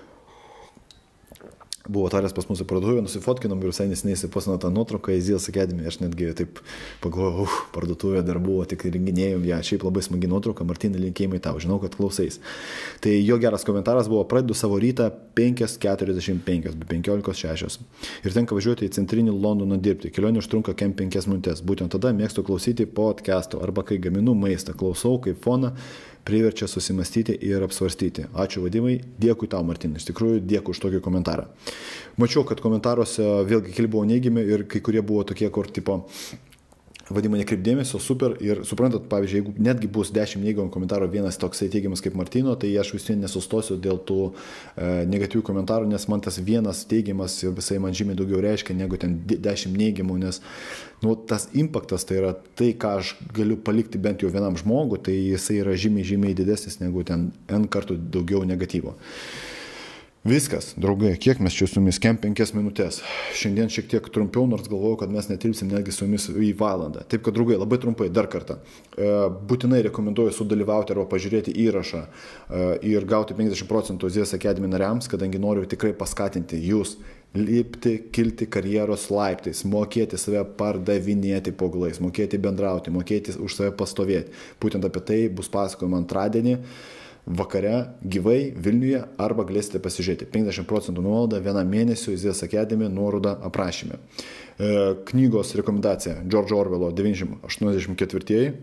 Speaker 1: Buvo taręs pas mūsų parduotuvę, nusifotkinom ir visai nesiniai įsipostino tą nuotrauką į Zeals Academy. Aš netgi taip pagalvojau, uh, parduotuvė dar buvo, tik renginėjom ją. Šiaip labai smagi nuotrauka, Martynai, linkėjimai tau, žinau, kad klausais. Tai jo geras komentaras buvo: pradedu savo rytą penkios keturiasdešimt penkios, be penkiolikos šešios. Ir tenka važiuoti į centrinį Londoną dirbti. Kelionė užtrunka kem penkias minutės. Būtent tada mėgstu klausyti podcastų arba kai gaminu maistą, klausau kaip foną. Priverčia susimastyti ir apsvarstyti. Ačiū Vadimai, dėkui tau Martynai, iš tikrųjų dėkui už tokį komentarą. Mačiau, kad komentaruose vėlgi keli buvo neigiami ir kai kurie buvo tokie, kur tipo Vadimai nekreip dėmesio, super, ir suprantat, pavyzdžiui, jeigu netgi bus dešimt neigiamų komentarų, vienas toksai teigiamas kaip Martyno, tai aš vis vien nesustosiu dėl tų e, negatyvių komentarų, nes man tas vienas teigiamas visai man žymiai daugiau reiškia negu ten dešimt neigiamų, nes nu, tas impaktas, tai yra tai, ką aš galiu palikti bent jau vienam žmogui, tai jisai yra žymiai, žymiai didesnis negu ten N kartų daugiau negatyvo. Viskas, draugai, kiek mes čia su jumis, kem penkias minutės. Šiandien šiek tiek trumpiau, nors galvoju, kad mes netilpsim netgi su jumis į valandą. Taip kad, draugai, labai trumpai dar kartą. Būtinai rekomenduoju sudalyvauti arba pažiūrėti įrašą ir gauti penkiasdešimt procentų Zeals Academy nariams, kadangi noriu tikrai paskatinti jūs lipti, kilti karjeros laiptais, mokėti save pardavinėti po galais, mokėti bendrauti, mokėti už save pastovėti. Būtent apie tai bus pasakojama antradienį vakare gyvai Vilniuje arba galėsite pasižiūrėti. penkiasdešimt procentų nuolaida vienam mėnesiui Zeals Academy, nuoroda aprašyme. E, knygos rekomendacija George Orwello devyni šimtai aštuoniasdešimt ketvirtieji.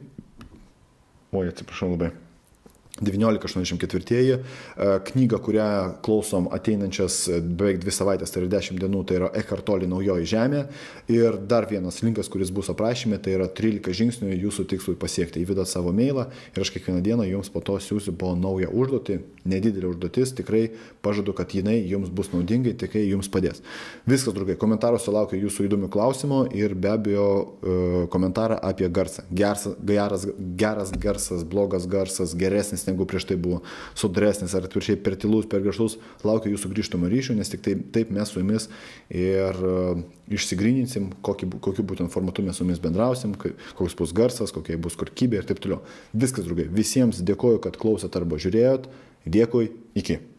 Speaker 1: Oi, atsiprašau labai. devyniolika aštuoniasdešimt ketvirtieji. Knyga, kurią klausom ateinančias beveik dvi savaitės, tai yra dešimt dienų, tai yra Eckhart Tolle Naujoji žemė. Ir dar vienas linkas, kuris bus aprašyme, tai yra trylika žingsnių jūsų tikslui pasiekti. Įvedat savo mailą ir aš kiekvieną dieną jums po to siūsiu po naują užduotį. Nedidelė užduotis, tikrai pažadu, kad jinai jums bus naudingai, tikrai jums padės. Viskas, draugai, komentaruose laukia jūsų įdomių klausimų ir be abejo komentarą apie garsą. Geras, geras, geras garsas, blogas garsas, geresnis negu prieš tai buvo, sodresnis ar atviršiai per tylus, per garšus, laukia jūsų grįžtamų ryšių, nes tik taip, taip mes su jumis ir uh, išsigryninsim, kokį, kokiu būtent formatu mes su jumis bendrausim, koks bus garsas, kokia bus kokybė ir taip toliau. Viskas, draugai, visiems dėkoju, kad klausėt arba žiūrėjot, dėkui, iki.